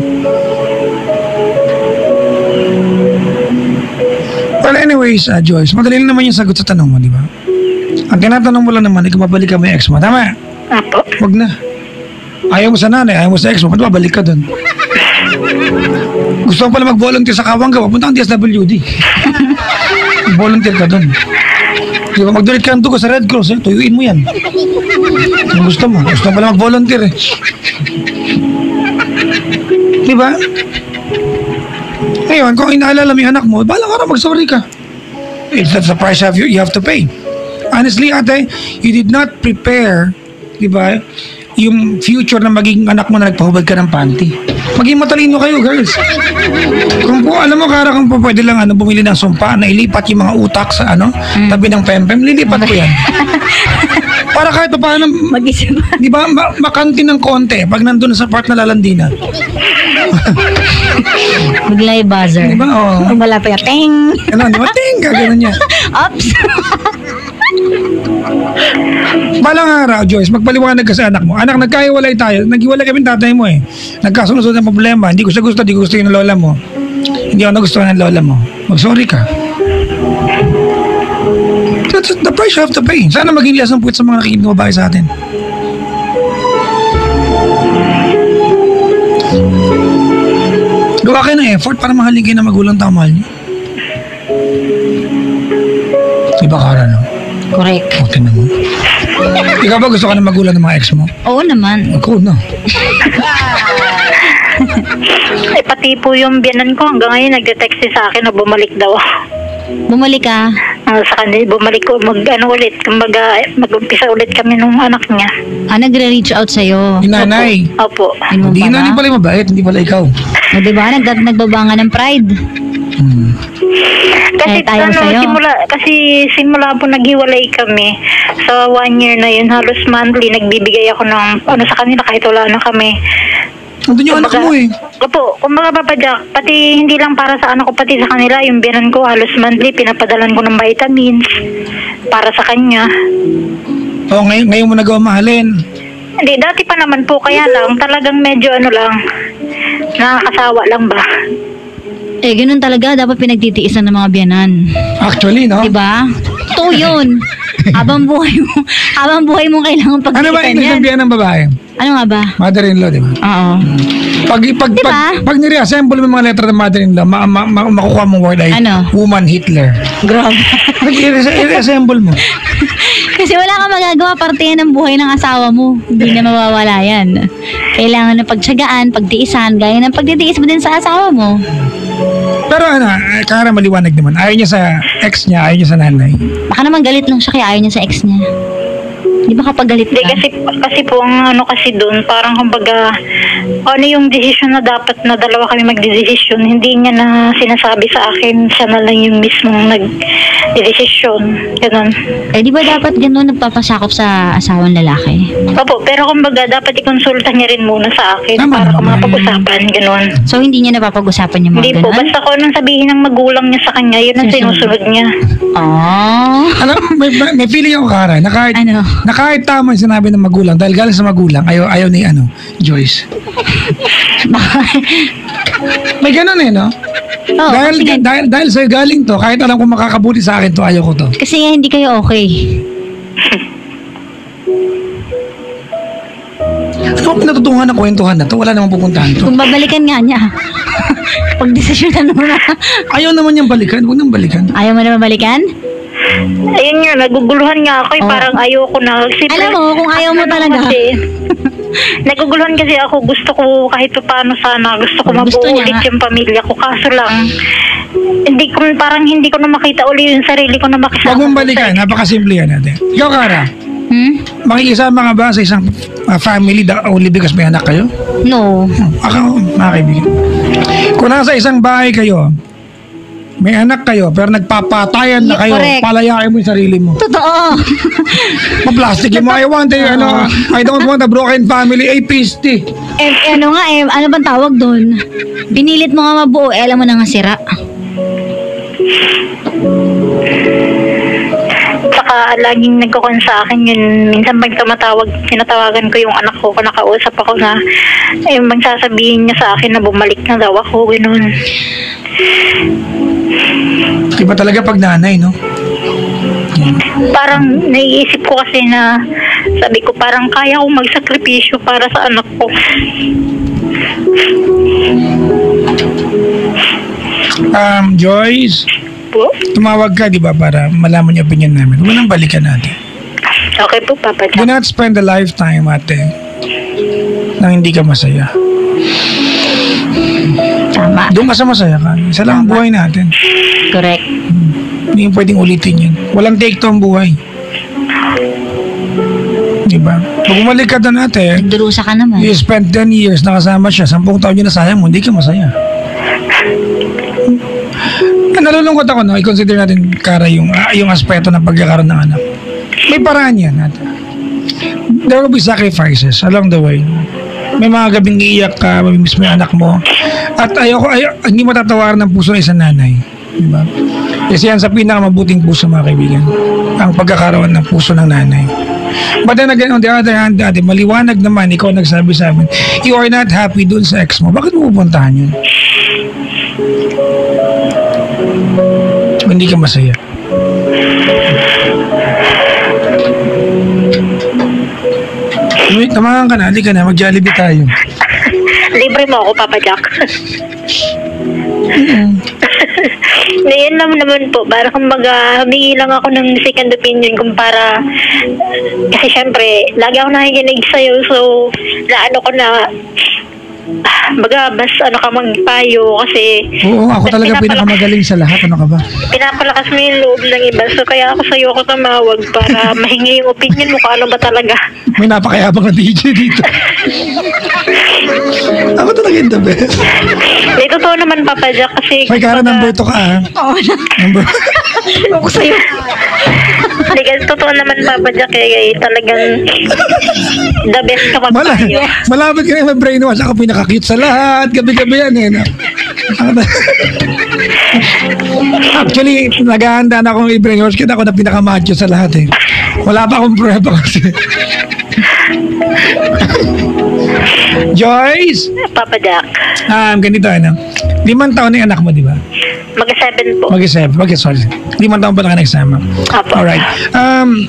Well, anyways, uh, Joyce, madali lang naman yung sagot sa tanong mo, di ba? Ang tinatanong mo lang naman, ikaw mabalik ka mo yung ex mo. Tama? Apo. Wag na. Ayaw mo sa nanay, ayaw mo sa ex mo, ba't babalik ka dun? Gusto mo pala mag-volunteer sa Kawangga, papunta kang D S W D. Volunteer ka dun. Di ba, mag-donate ka ng dugo sa Red Cross, eh? Tuyuin mo yan. Kung gusto mo, gusto mo pala mag-volunteer eh. Di ba? Ngayon, kung inaalala mo yung anak mo, balang araw mag-sorry ka. It's that's the price you, you have to pay. Honestly, ate, you did not prepare, di ba, yung future na magiging anak mo na nagpahubad ka ng panty. Maging matalino kayo, girls. Kung po, alam mo, kara kung po pwede lang ano, bumili ng sumpa na ilipat yung mga utak sa ano, tabi ng pempem, lilipat ko yan. Para kahit pa paano, Mag-isip. di ba, ma- makanti ng konti pag nandun sa part na lalandi na. Bigla yung buzzer. Di ba? Oo. Pag wala pa yung ting. Ano, di ba? Ting, gano'n niya. Oops. Balang araw, Joyce, magpaliwanag ka sa anak mo. Anak, nagkahiwalay tayo. Naghiwalay kami ng tatay mo eh. Nagkasunod ng problema. Hindi ko siya gusto, hindi ko gusto yung lola mo. Hindi ako nagustuhan ng lola mo. Mag-sorry ka. That's the price you have to pay. Sana maging lesson po sa mga nakikinig na babae sa atin. Gawa kayo ng effort para mahalin kayo na magulang tao mahal niyo. Diba, Kara, no? Correct. O, tinan mo. Ikaw ba gusto ka na magulang ng mga ex mo? Oo naman. Ako, no. Eh, pati po yung biyanan ko hanggang ngayon nagde-text siya sa akin na bumalik daw. Bumalik ka. Ah, sa kanila, bumalik ko, mag, ano ulit, kumbaga, mag-umpisa ulit kami nung anak niya. Ah, nagre-reach out sa'yo. Yung nanay. Opo. Yun mo Hindi pala. na, hindi pala yung mabait, hindi pala ikaw. O, diba? Nag nagbabanga ng pride. Hmm. Kasi Kahit ayaw ano, sa'yo. simula, kasi simula po naghiwalay kami sa one year na yun, halos monthly, nagbibigay ako ng ano sa kanila kahit wala na kami. Nandun yung anak mo eh. Opo, kumbaga Papa Jack, pati hindi lang para sa anak ko, pati sa kanila, yung biyanan ko halos monthly, pinapadalan ko ng vitamins para sa kanya. O, ngayon, ngayon mo nagawa mahalin. Hindi, dati pa naman po, kaya lang, talagang medyo ano lang, nakakasawa lang ba? Eh, ganun talaga. Dapat pinagtitiisan ng mga biyanan. Actually, no? Diba? Totoo yun. Habang buhay mo, habang buhay mo kailangan pagtiisan Ano ba English yan. ng biyan ng babae? Ano nga ba? Mother-in-law, di ba? Oo. Pag, pag, Diba? pag, pag nire-assemble mo yung mga letter ng mother-in-law, ma, ma, ma, makukuha mong word ay Ano? woman Hitler. Grabe. Pag i-assemble mo. Kasi wala kang magagawa, parte yan ng buhay ng asawa mo. Hindi na mawawala yan. Kailangan na pagtsagaan, pagtiisan, gaya ng pagtitiis mo din sa asawa mo. Pero ano, eh, Kara, maliwanag naman. Ayaw niya sa ex niya, ayaw niya sa nanay. Baka naman galit lang siya kaya ayaw niya sa ex niya. Di ba kapag galit Hindi, ka? kasi, kasi po, ang ano kasi doon, parang kumbaga, ano yung desisyon na dapat na dalawa kami magdedesisyon, hindi niya na sinasabi sa akin, siya na lang yung mismong nag-desisyon. Ganun. Eh di ba dapat gano'n nagpapasakop sa asawang lalaki? Opo, pero kumbaga, dapat ikonsulta niya rin muna sa akin Tama para naman. mapag-usapan, ganun. So hindi niya napapag-usapan yung Hindi mga po, gano'n? basta ko anong sabihin ng magulang niya sa kanya, yun ang Sinusunod. sinusunod niya. Oh. Alam, may, may, may feeling ako, Kara, na kahit, Ano? na kahit tama yung sinabi ng magulang, dahil galing sa magulang, ayaw, ayaw ni, ano, Joyce. May ganun eh, no? Oh, dahil, kasi, nga- dahil, dahil sa'yo galing to, kahit alam kong makakabuti sa akin to, ayaw ko to. kasi nga hindi kayo okay. Ano ang pinatutungan na kwentuhan na to? Wala namang pupuntahan to. Kung babalikan nga niya. Pag-desisyonan mo na. Ayaw naman niyang balikan, huwag nang balikan. Ayaw mo na mabalikan? Ayun nga, naguguluhan nga ako eh, Oh. parang ayoko na. Kasi, Alam mo, kung ayaw mo ano talaga. Kasi, naguguluhan kasi ako, gusto ko kahit pa paano sana, gusto ko Oh, gusto mabuo niya ulit nga. yung pamilya ko. Kaso lang, hindi ko, parang hindi ko na makita uli yung sarili ko na makisama. Huwag mong ko balikan, sa- napakasimple yan natin. Ikaw, Kara, Hmm? makikisama ka ba sa isang uh, family da, only because may anak kayo? No. Hmm, ako, mga kaibigan. Kung nasa isang bahay kayo, may anak kayo, pero nagpapatayan na Yeah, kayo, correct. palayain mo yung sarili mo. Totoo. Pa-plastic mo, I want a, ano, I don't want a broken family, ay pisty. eh, eh, ano nga eh, ano bang tawag doon? Pinilit mo nga mabuo, eh, alam mo na nga sira. Saka laging nagkukon sa akin yun. Minsan pag tumatawag, tinatawagan ko yung anak ko, kung nakausap ako na, eh, magsasabihin niya sa akin na bumalik na daw ako, gano'n. Iba talaga pag nanay, no? Parang naiisip ko kasi na, sabi ko parang kaya kong magsakripisyo para sa anak ko. Um, Joyce, Po? tumawag ka, di ba, para malaman yung opinion namin. Huwag nang balikan natin. Okay po, Papa Do Jack. not spend a lifetime, ate, nang hindi ka masaya. Tama. Doon ka sa masaya ka. Isa lang ang Tama. buhay natin. Correct. Hindi yung pwedeng ulitin yun. Walang take to ang buhay. Diba? Pag bumalik ka doon, ate, Nagdurusa ka naman. you spent ten years nakasama siya, sampung taon yun na sayang mo, hindi ka masaya. Ah, nalulungkot ako, no? I-consider natin, Kara, yung, ah, yung aspeto ng pagkakaroon ng anak. May paraan yan, ate. There will be sacrifices along the way. May mga gabing iiyak ka, mamimiss mo yung anak mo. At ayoko, ay, hindi mo tatawaran ng puso ng isang nanay. Diba? Kasi yan sa pinakamabuting puso, mga kaibigan. Ang pagkakaroon ng puso ng nanay. But then again, on the other hand, ate, maliwanag naman, ikaw nagsabi sa amin, you are not happy dun sa ex mo. Bakit mo pupuntahan yun? Hindi ka masaya. Wait, tamahan ka na. Halika na. Mag-Jollibee tayo. Libre mo ako, Papa Jack. Ngayon lang naman po, para kumbaga humingi lang ako ng second opinion kung para, kasi syempre, lagi ako nakikinig sa'yo, so naano ko na, ah, baga, mas ano ka magpayo kasi Oo, ako talaga pinapala- pinakamagaling sa lahat. Ano ka ba? pinapalakas mo yung loob ng iba, so kaya ako sa'yo ako tumawag para mahingi yung opinion mo kung ano ba talaga. May napakayabang na D J dito. Ako talaga yung the best. May totoo naman, Papa Jack, kasi May kara kumbaga- number two ka ah. Oo na. Number Ako sa'yo. Hindi, kasi totoo naman, Papa Jack, eh, talagang the best ka Mala, magpayo. malapit ka na brainwash. Ako pinaka-cute sa lahat. Gabi-gabi yan eh. No? Actually, naghahanda na akong i-brainwash kita ako na pinaka-macho sa lahat eh. Wala pa akong prueba kasi. Joyce! Papa Jack, Um, ganito ano. Limang taon na yung anak mo, di ba? mag-seven po. Mag-isip. Mag sorry. Limang taon pa na ka nagsama. Apo. Alright. Um,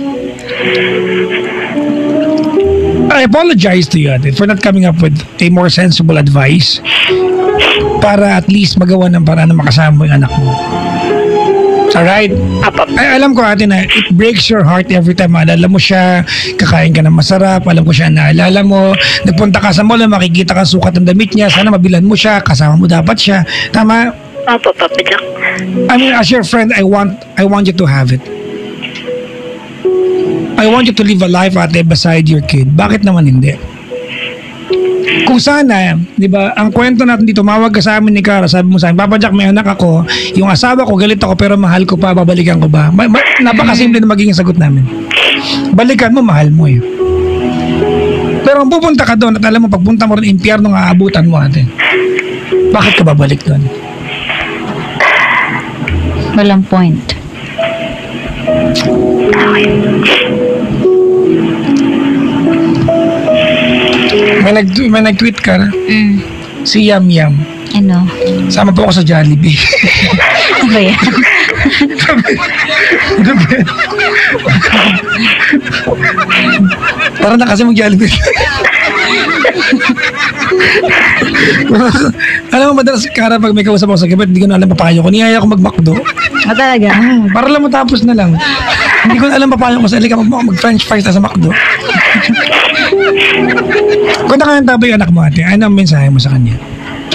I apologize to you Ate, for not coming up with a more sensible advice para at least magawa ng paraan na makasama mo yung anak mo. Alright? Apo. Ay, alam ko ate na it breaks your heart every time maalala mo siya, kakain ka ng masarap, alam ko siya naalala mo, nagpunta ka sa mall, makikita ka sukat ng damit niya, sana mabilan mo siya, kasama mo dapat siya. Tama? Apo, Papa Jack. I mean, as your friend, I want I want you to have it. I want you to live a life ate beside your kid. Bakit naman hindi? Kung sana, di ba, ang kwento natin dito, mawag ka sa amin ni Cara, sabi mo sa akin, Papa Jack, may anak ako, yung asawa ko, galit ako, pero mahal ko pa, babalikan ko ba? Ma- ma- napakasimple na magiging sagot namin. Balikan mo, mahal mo eh. Pero kung pupunta ka doon at alam mo, pagpunta mo rin, impyerno nga aabutan mo ate. Bakit ka babalik doon? Walang point. May, nag may nag-tweet ka na, Mm. si Yam Yam. Ano? Sama po ako sa Jollibee. Ano ba yan? Parang na kasi mag-Jollibee. Alam mo, madalas Cara, pag may kausap ako sa gabi, hindi ko na alam papayo ko. Niyaya ko mag-McDo. Ah, talaga? Hmm, para lang matapos na lang. Hindi ko na alam papayo ko sa alika mag- mag-French fries na sa McDo. Kung nakahanda ba yung anak mo ate, ano ang mensahe mo sa kanya?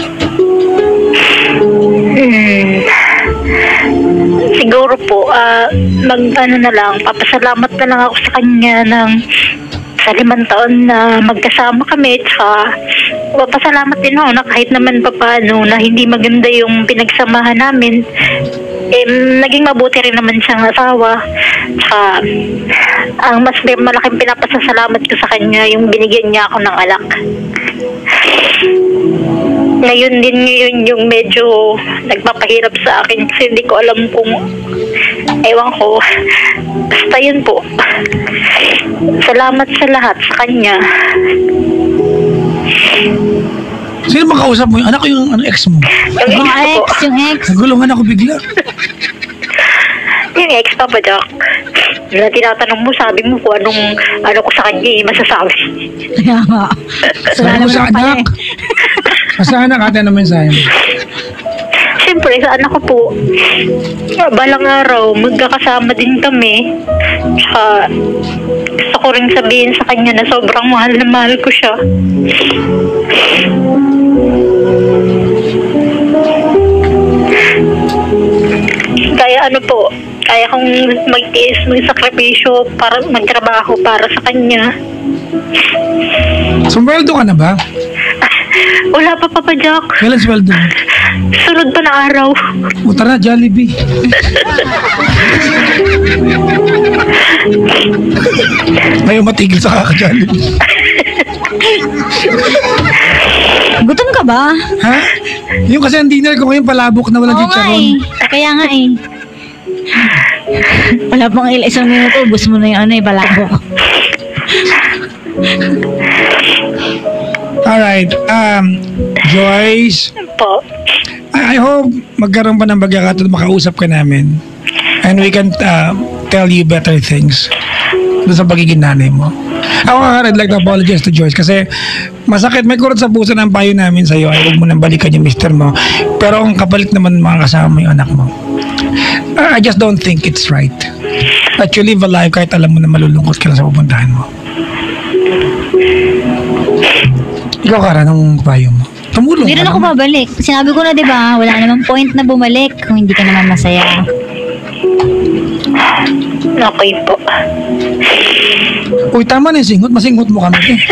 Hmm. Siguro po, ah, mag ano na lang, papasalamat na lang ako sa kanya ng sa limang taon na magkasama kami, tsaka papasalamat din ako na kahit naman papaano na hindi maganda yung pinagsamahan namin, eh, naging mabuti rin naman siyang asawa. Tsaka ang mas malaking pinapasasalamat ko sa kanya yung binigyan niya ako ng anak. Ngayon din ngayon yung medyo nagpapahirap sa akin kasi hindi ko alam kung ewan ko. Basta yun po. Salamat sa lahat sa kanya. Sino makausap mo? Yung anak ko yung ano, ex mo? Yung Yung ex ko ex, po. yung ex. Nagulungan ako bigla. Yung ex, Papa Jack. Na tinatanong mo, sabi mo kung anong ano ko sa kanya eh, masasabi. Kaya nga. Sabi mo sa naman pala anak. Sa anak ate, ano mensahe mo? Siyempre, sa anak ko po, balang araw, magkakasama din kami. Tsaka, gusto ko rin sabihin sa kanya na sobrang mahal na mahal ko siya. Kaya ano po, kaya kong magtiis, magsakripisyo para magtrabaho para sa kanya. Sumweldo ka na ba? Wala pa, Papa Jack. Kailan sweldo mo? Sunod pa na araw. O tara, Jollibee. Ayaw matigil sa kaka-Jollibee. Gutom ka ba? Ha? Yung kasi ang dinner ko ngayon palabok na walang Oo nga chicharon. eh. Kaya nga eh. Wala pang il- isang minuto, ubus mo na yung ano eh, palabok. Alright. Um, Joyce, Po. I, I hope magkaroon pa ng pagkakataon makausap ka namin. And we can uh, tell you better things doon sa pagiging nanay mo. Ako nga, I'd like to apologize to Joyce kasi masakit, may kurot sa puso ng payo namin sa'yo ay huwag mo nang balikan yung mister mo. Pero ang kapalit naman mga kasama mo yung anak mo. Uh, I just don't think it's right that you live a life kahit alam mo na malulungkot ka lang sa pupuntahan mo. Ikaw, Kara, anong payo mo? Tumulong Hindi ka rin ako naman. babalik. Sinabi ko na, di ba, wala namang point na bumalik kung hindi ka naman masaya. Okay po. Uy, tama na yung singot. Masingot mo kami. Eh.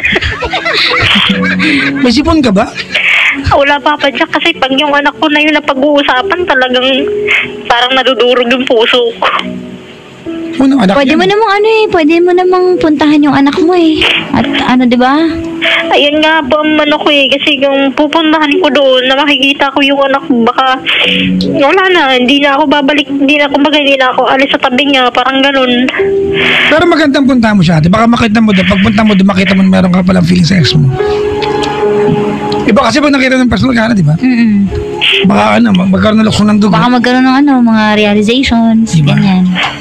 May sipon ka ba? Wala Papa Jack kasi pag yung anak ko na yun na pag-uusapan talagang parang nadudurog yung puso ko. Unang anak Pwede yan. mo namang ano eh, pwede mo namang puntahan yung anak mo eh. At ano, di ba? Ayun nga po ang ano ko eh, kasi kung pupuntahan ko doon na makikita ko yung anak ko, baka wala na, hindi na ako babalik, hindi na, kumbaga hindi na ako alis sa tabi niya, parang ganun. Pero magandang punta mo siya. Ate. Baka makita mo doon. Pagpunta mo doon, makita mo na meron ka palang feeling sa ex mo. Iba kasi pag nakita ng personal ka na, di ba? Mm-mm. Baka ano, mag- magkaroon ng lukso ng dugo. Baka magkaroon ng ano, mga realizations, Diba? ganyan.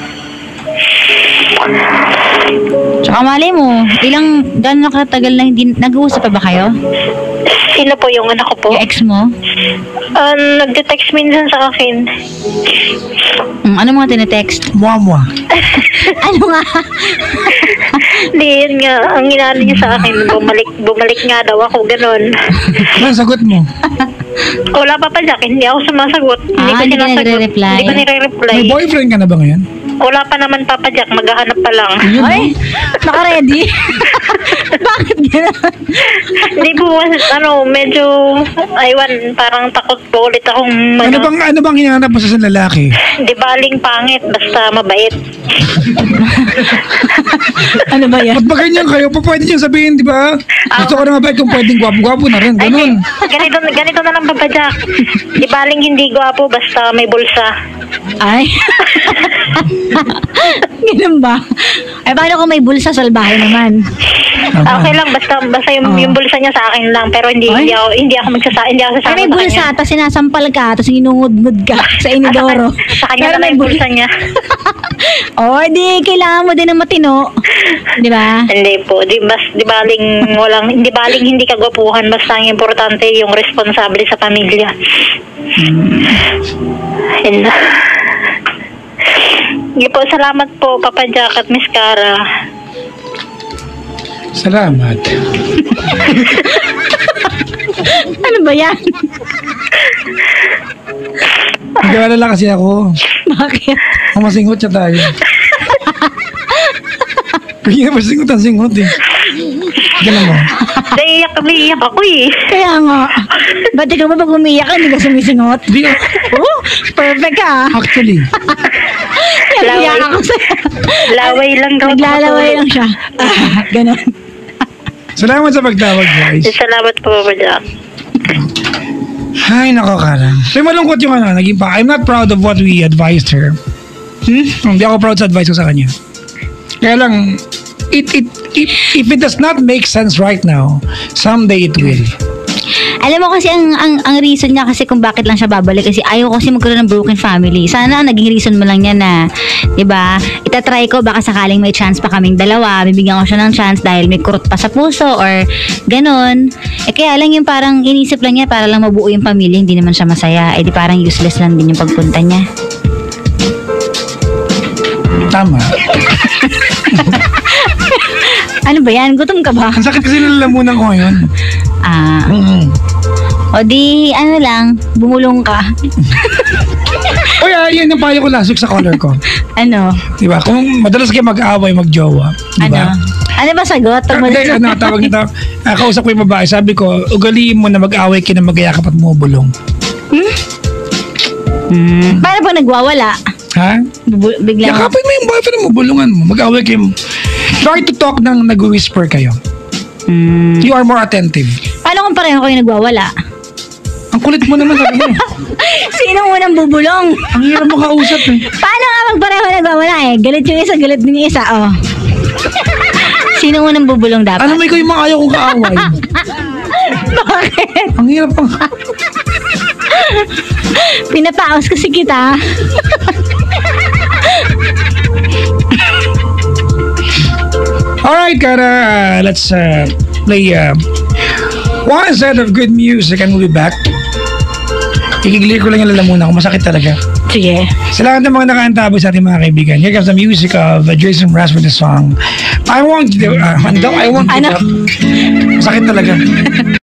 Tsaka malay mo, ilang, gano'n katagal na hindi, nag-uusap pa ba kayo? Sino po yung anak ko po? Yung ex mo? Uh, nagde-text minsan sa akin. Mm, ano mga tinetext? Mwa-mwa. Ano nga? Hindi, yun nga, ang inaano niya sa akin, bumalik, bumalik nga daw ako, ganun. Ano sagot mo? Wala pa pa Jack, hindi ako sumasagot. Hindi Ah, ko hindi ka sinasagot. nagre-reply? Hindi ko nire-reply. May boyfriend ka na ba ngayon? Wala pa naman Papa Jack, maghahanap pa lang. Yun, Ay, naka-ready? Bakit gano'n? Hindi po, ano, medyo, aywan, parang takot po ulit akong, Ano ano, bang ano bang hinahanap mo sa isang lalaki? di baling pangit, basta mabait. Ano ba yan? Ba't ba ganyan kayo? Pa pwede niyang sabihin, di ba? Gusto ko na mabait kung pwedeng gwapo-gwapo na rin. Ay, Ganun. di, ganito, ganito na lang Papa Jack. Di baling hindi gwapo, basta may bulsa. Ay. Ganun ba? Ay, paano kung may bulsa salbahe naman? Tama. Okay lang, basta basta yung, Oh. yung bulsa niya sa akin lang, pero hindi Ay. hindi ako hindi ako magsasa hindi ako Ay, sasama may sa bulsa, kanya. tapos sinasampal ka, tapos inungod-ngod ka sa inidoro. Ah, sa, sa kanya Pero na may yung bul- bulsa niya. Oh, di, kailangan mo din ng matino. Di ba? Hindi po, di bas di baling walang hindi baling hindi kagwapuhan, basta ang importante yung responsable sa pamilya. Yun na. Sige po, salamat po Papa Jack at Miss Cara. Salamat. Ano ba yan? Nag-aalala kasi ako. Bakit? Kung masingot siya tayo. Kaya masingot ang singot eh. Ganun mo. Naiiyak, naiiyak ako eh. Kaya nga. Ba't ikaw ba pag umiyak ka, hindi ka sumisingot? Di, Oh, perfect ka. ah. actually. Iyak ako sa... Laway lang daw. Naglalaway lang siya. Ah, ganon. Salamat sa pagtawag, guys. Salamat po Papa Jack. Ay, nako, Kara. So, malungkot yung ano, naging pa. I'm not proud of what we advised her. Hmm? Hindi ako proud sa advice ko sa kanya. Kaya lang, it, it, it, if it does not make sense right now, someday it will. Alam mo kasi ang, ang ang reason niya kasi kung bakit lang siya babalik kasi ayaw kasi magkaroon ng broken family. Sana ang naging reason mo lang niya na, 'di ba? Itatry ko baka sakaling may chance pa kaming dalawa, bibigyan ko siya ng chance dahil may kurot pa sa puso or ganon. Eh kaya lang yung parang inisip lang niya para lang mabuo yung pamilya, hindi naman siya masaya. Eh di parang useless lang din yung pagpunta niya. Tama. Ano ba yan? Gutom ka ba? Ang sakit kasi nalalamunan ko ngayon. Ah, Mm-hmm. o di ano lang, bumulong ka. O yeah, yan yung payo ko last week sa caller ko. Ano? Diba? Kung madalas kayo mag-away, mag-jowa. Diba? Ano? Ano ba sagot? Hindi, ano, tawag nito. Uh, kausap ko yung babae. Sabi ko, ugaliin mo na mag-away kayo na mag-ayakap at bumubulong. Hmm. Paano pag nagwawala? Ha? Bubu- biglang... Yakapin mo yung boyfriend mo, bulungan mo. Mag-away kayo. Try to talk nang nag-whisper kayo. Hmm. You are more attentive. Paano kung pareho kayo nagwawala? Ang kulit mo naman sabi mo. Sino unang bubulong? Ang hirap mo kausap eh. Paano nga magpareho nagwawala eh? Galit yung isa, galit din yung isa, oh. Sino unang bubulong dapat? Ano may ko yung mga ayaw kong kaaway? Bakit? Ang hirap pang... Pinapaos kasi kita. Alright, Kara, uh, let's uh, play uh, one set of good music and we'll be back. Ikiglir ko lang yung lalamunan ko. Masakit talaga. Sige. Sa lahat ng mga nakaantabay sa ating mga kaibigan, here comes the music of uh, Jason Mraz with the song I Want You To... Uh, I Want You To... Masakit talaga.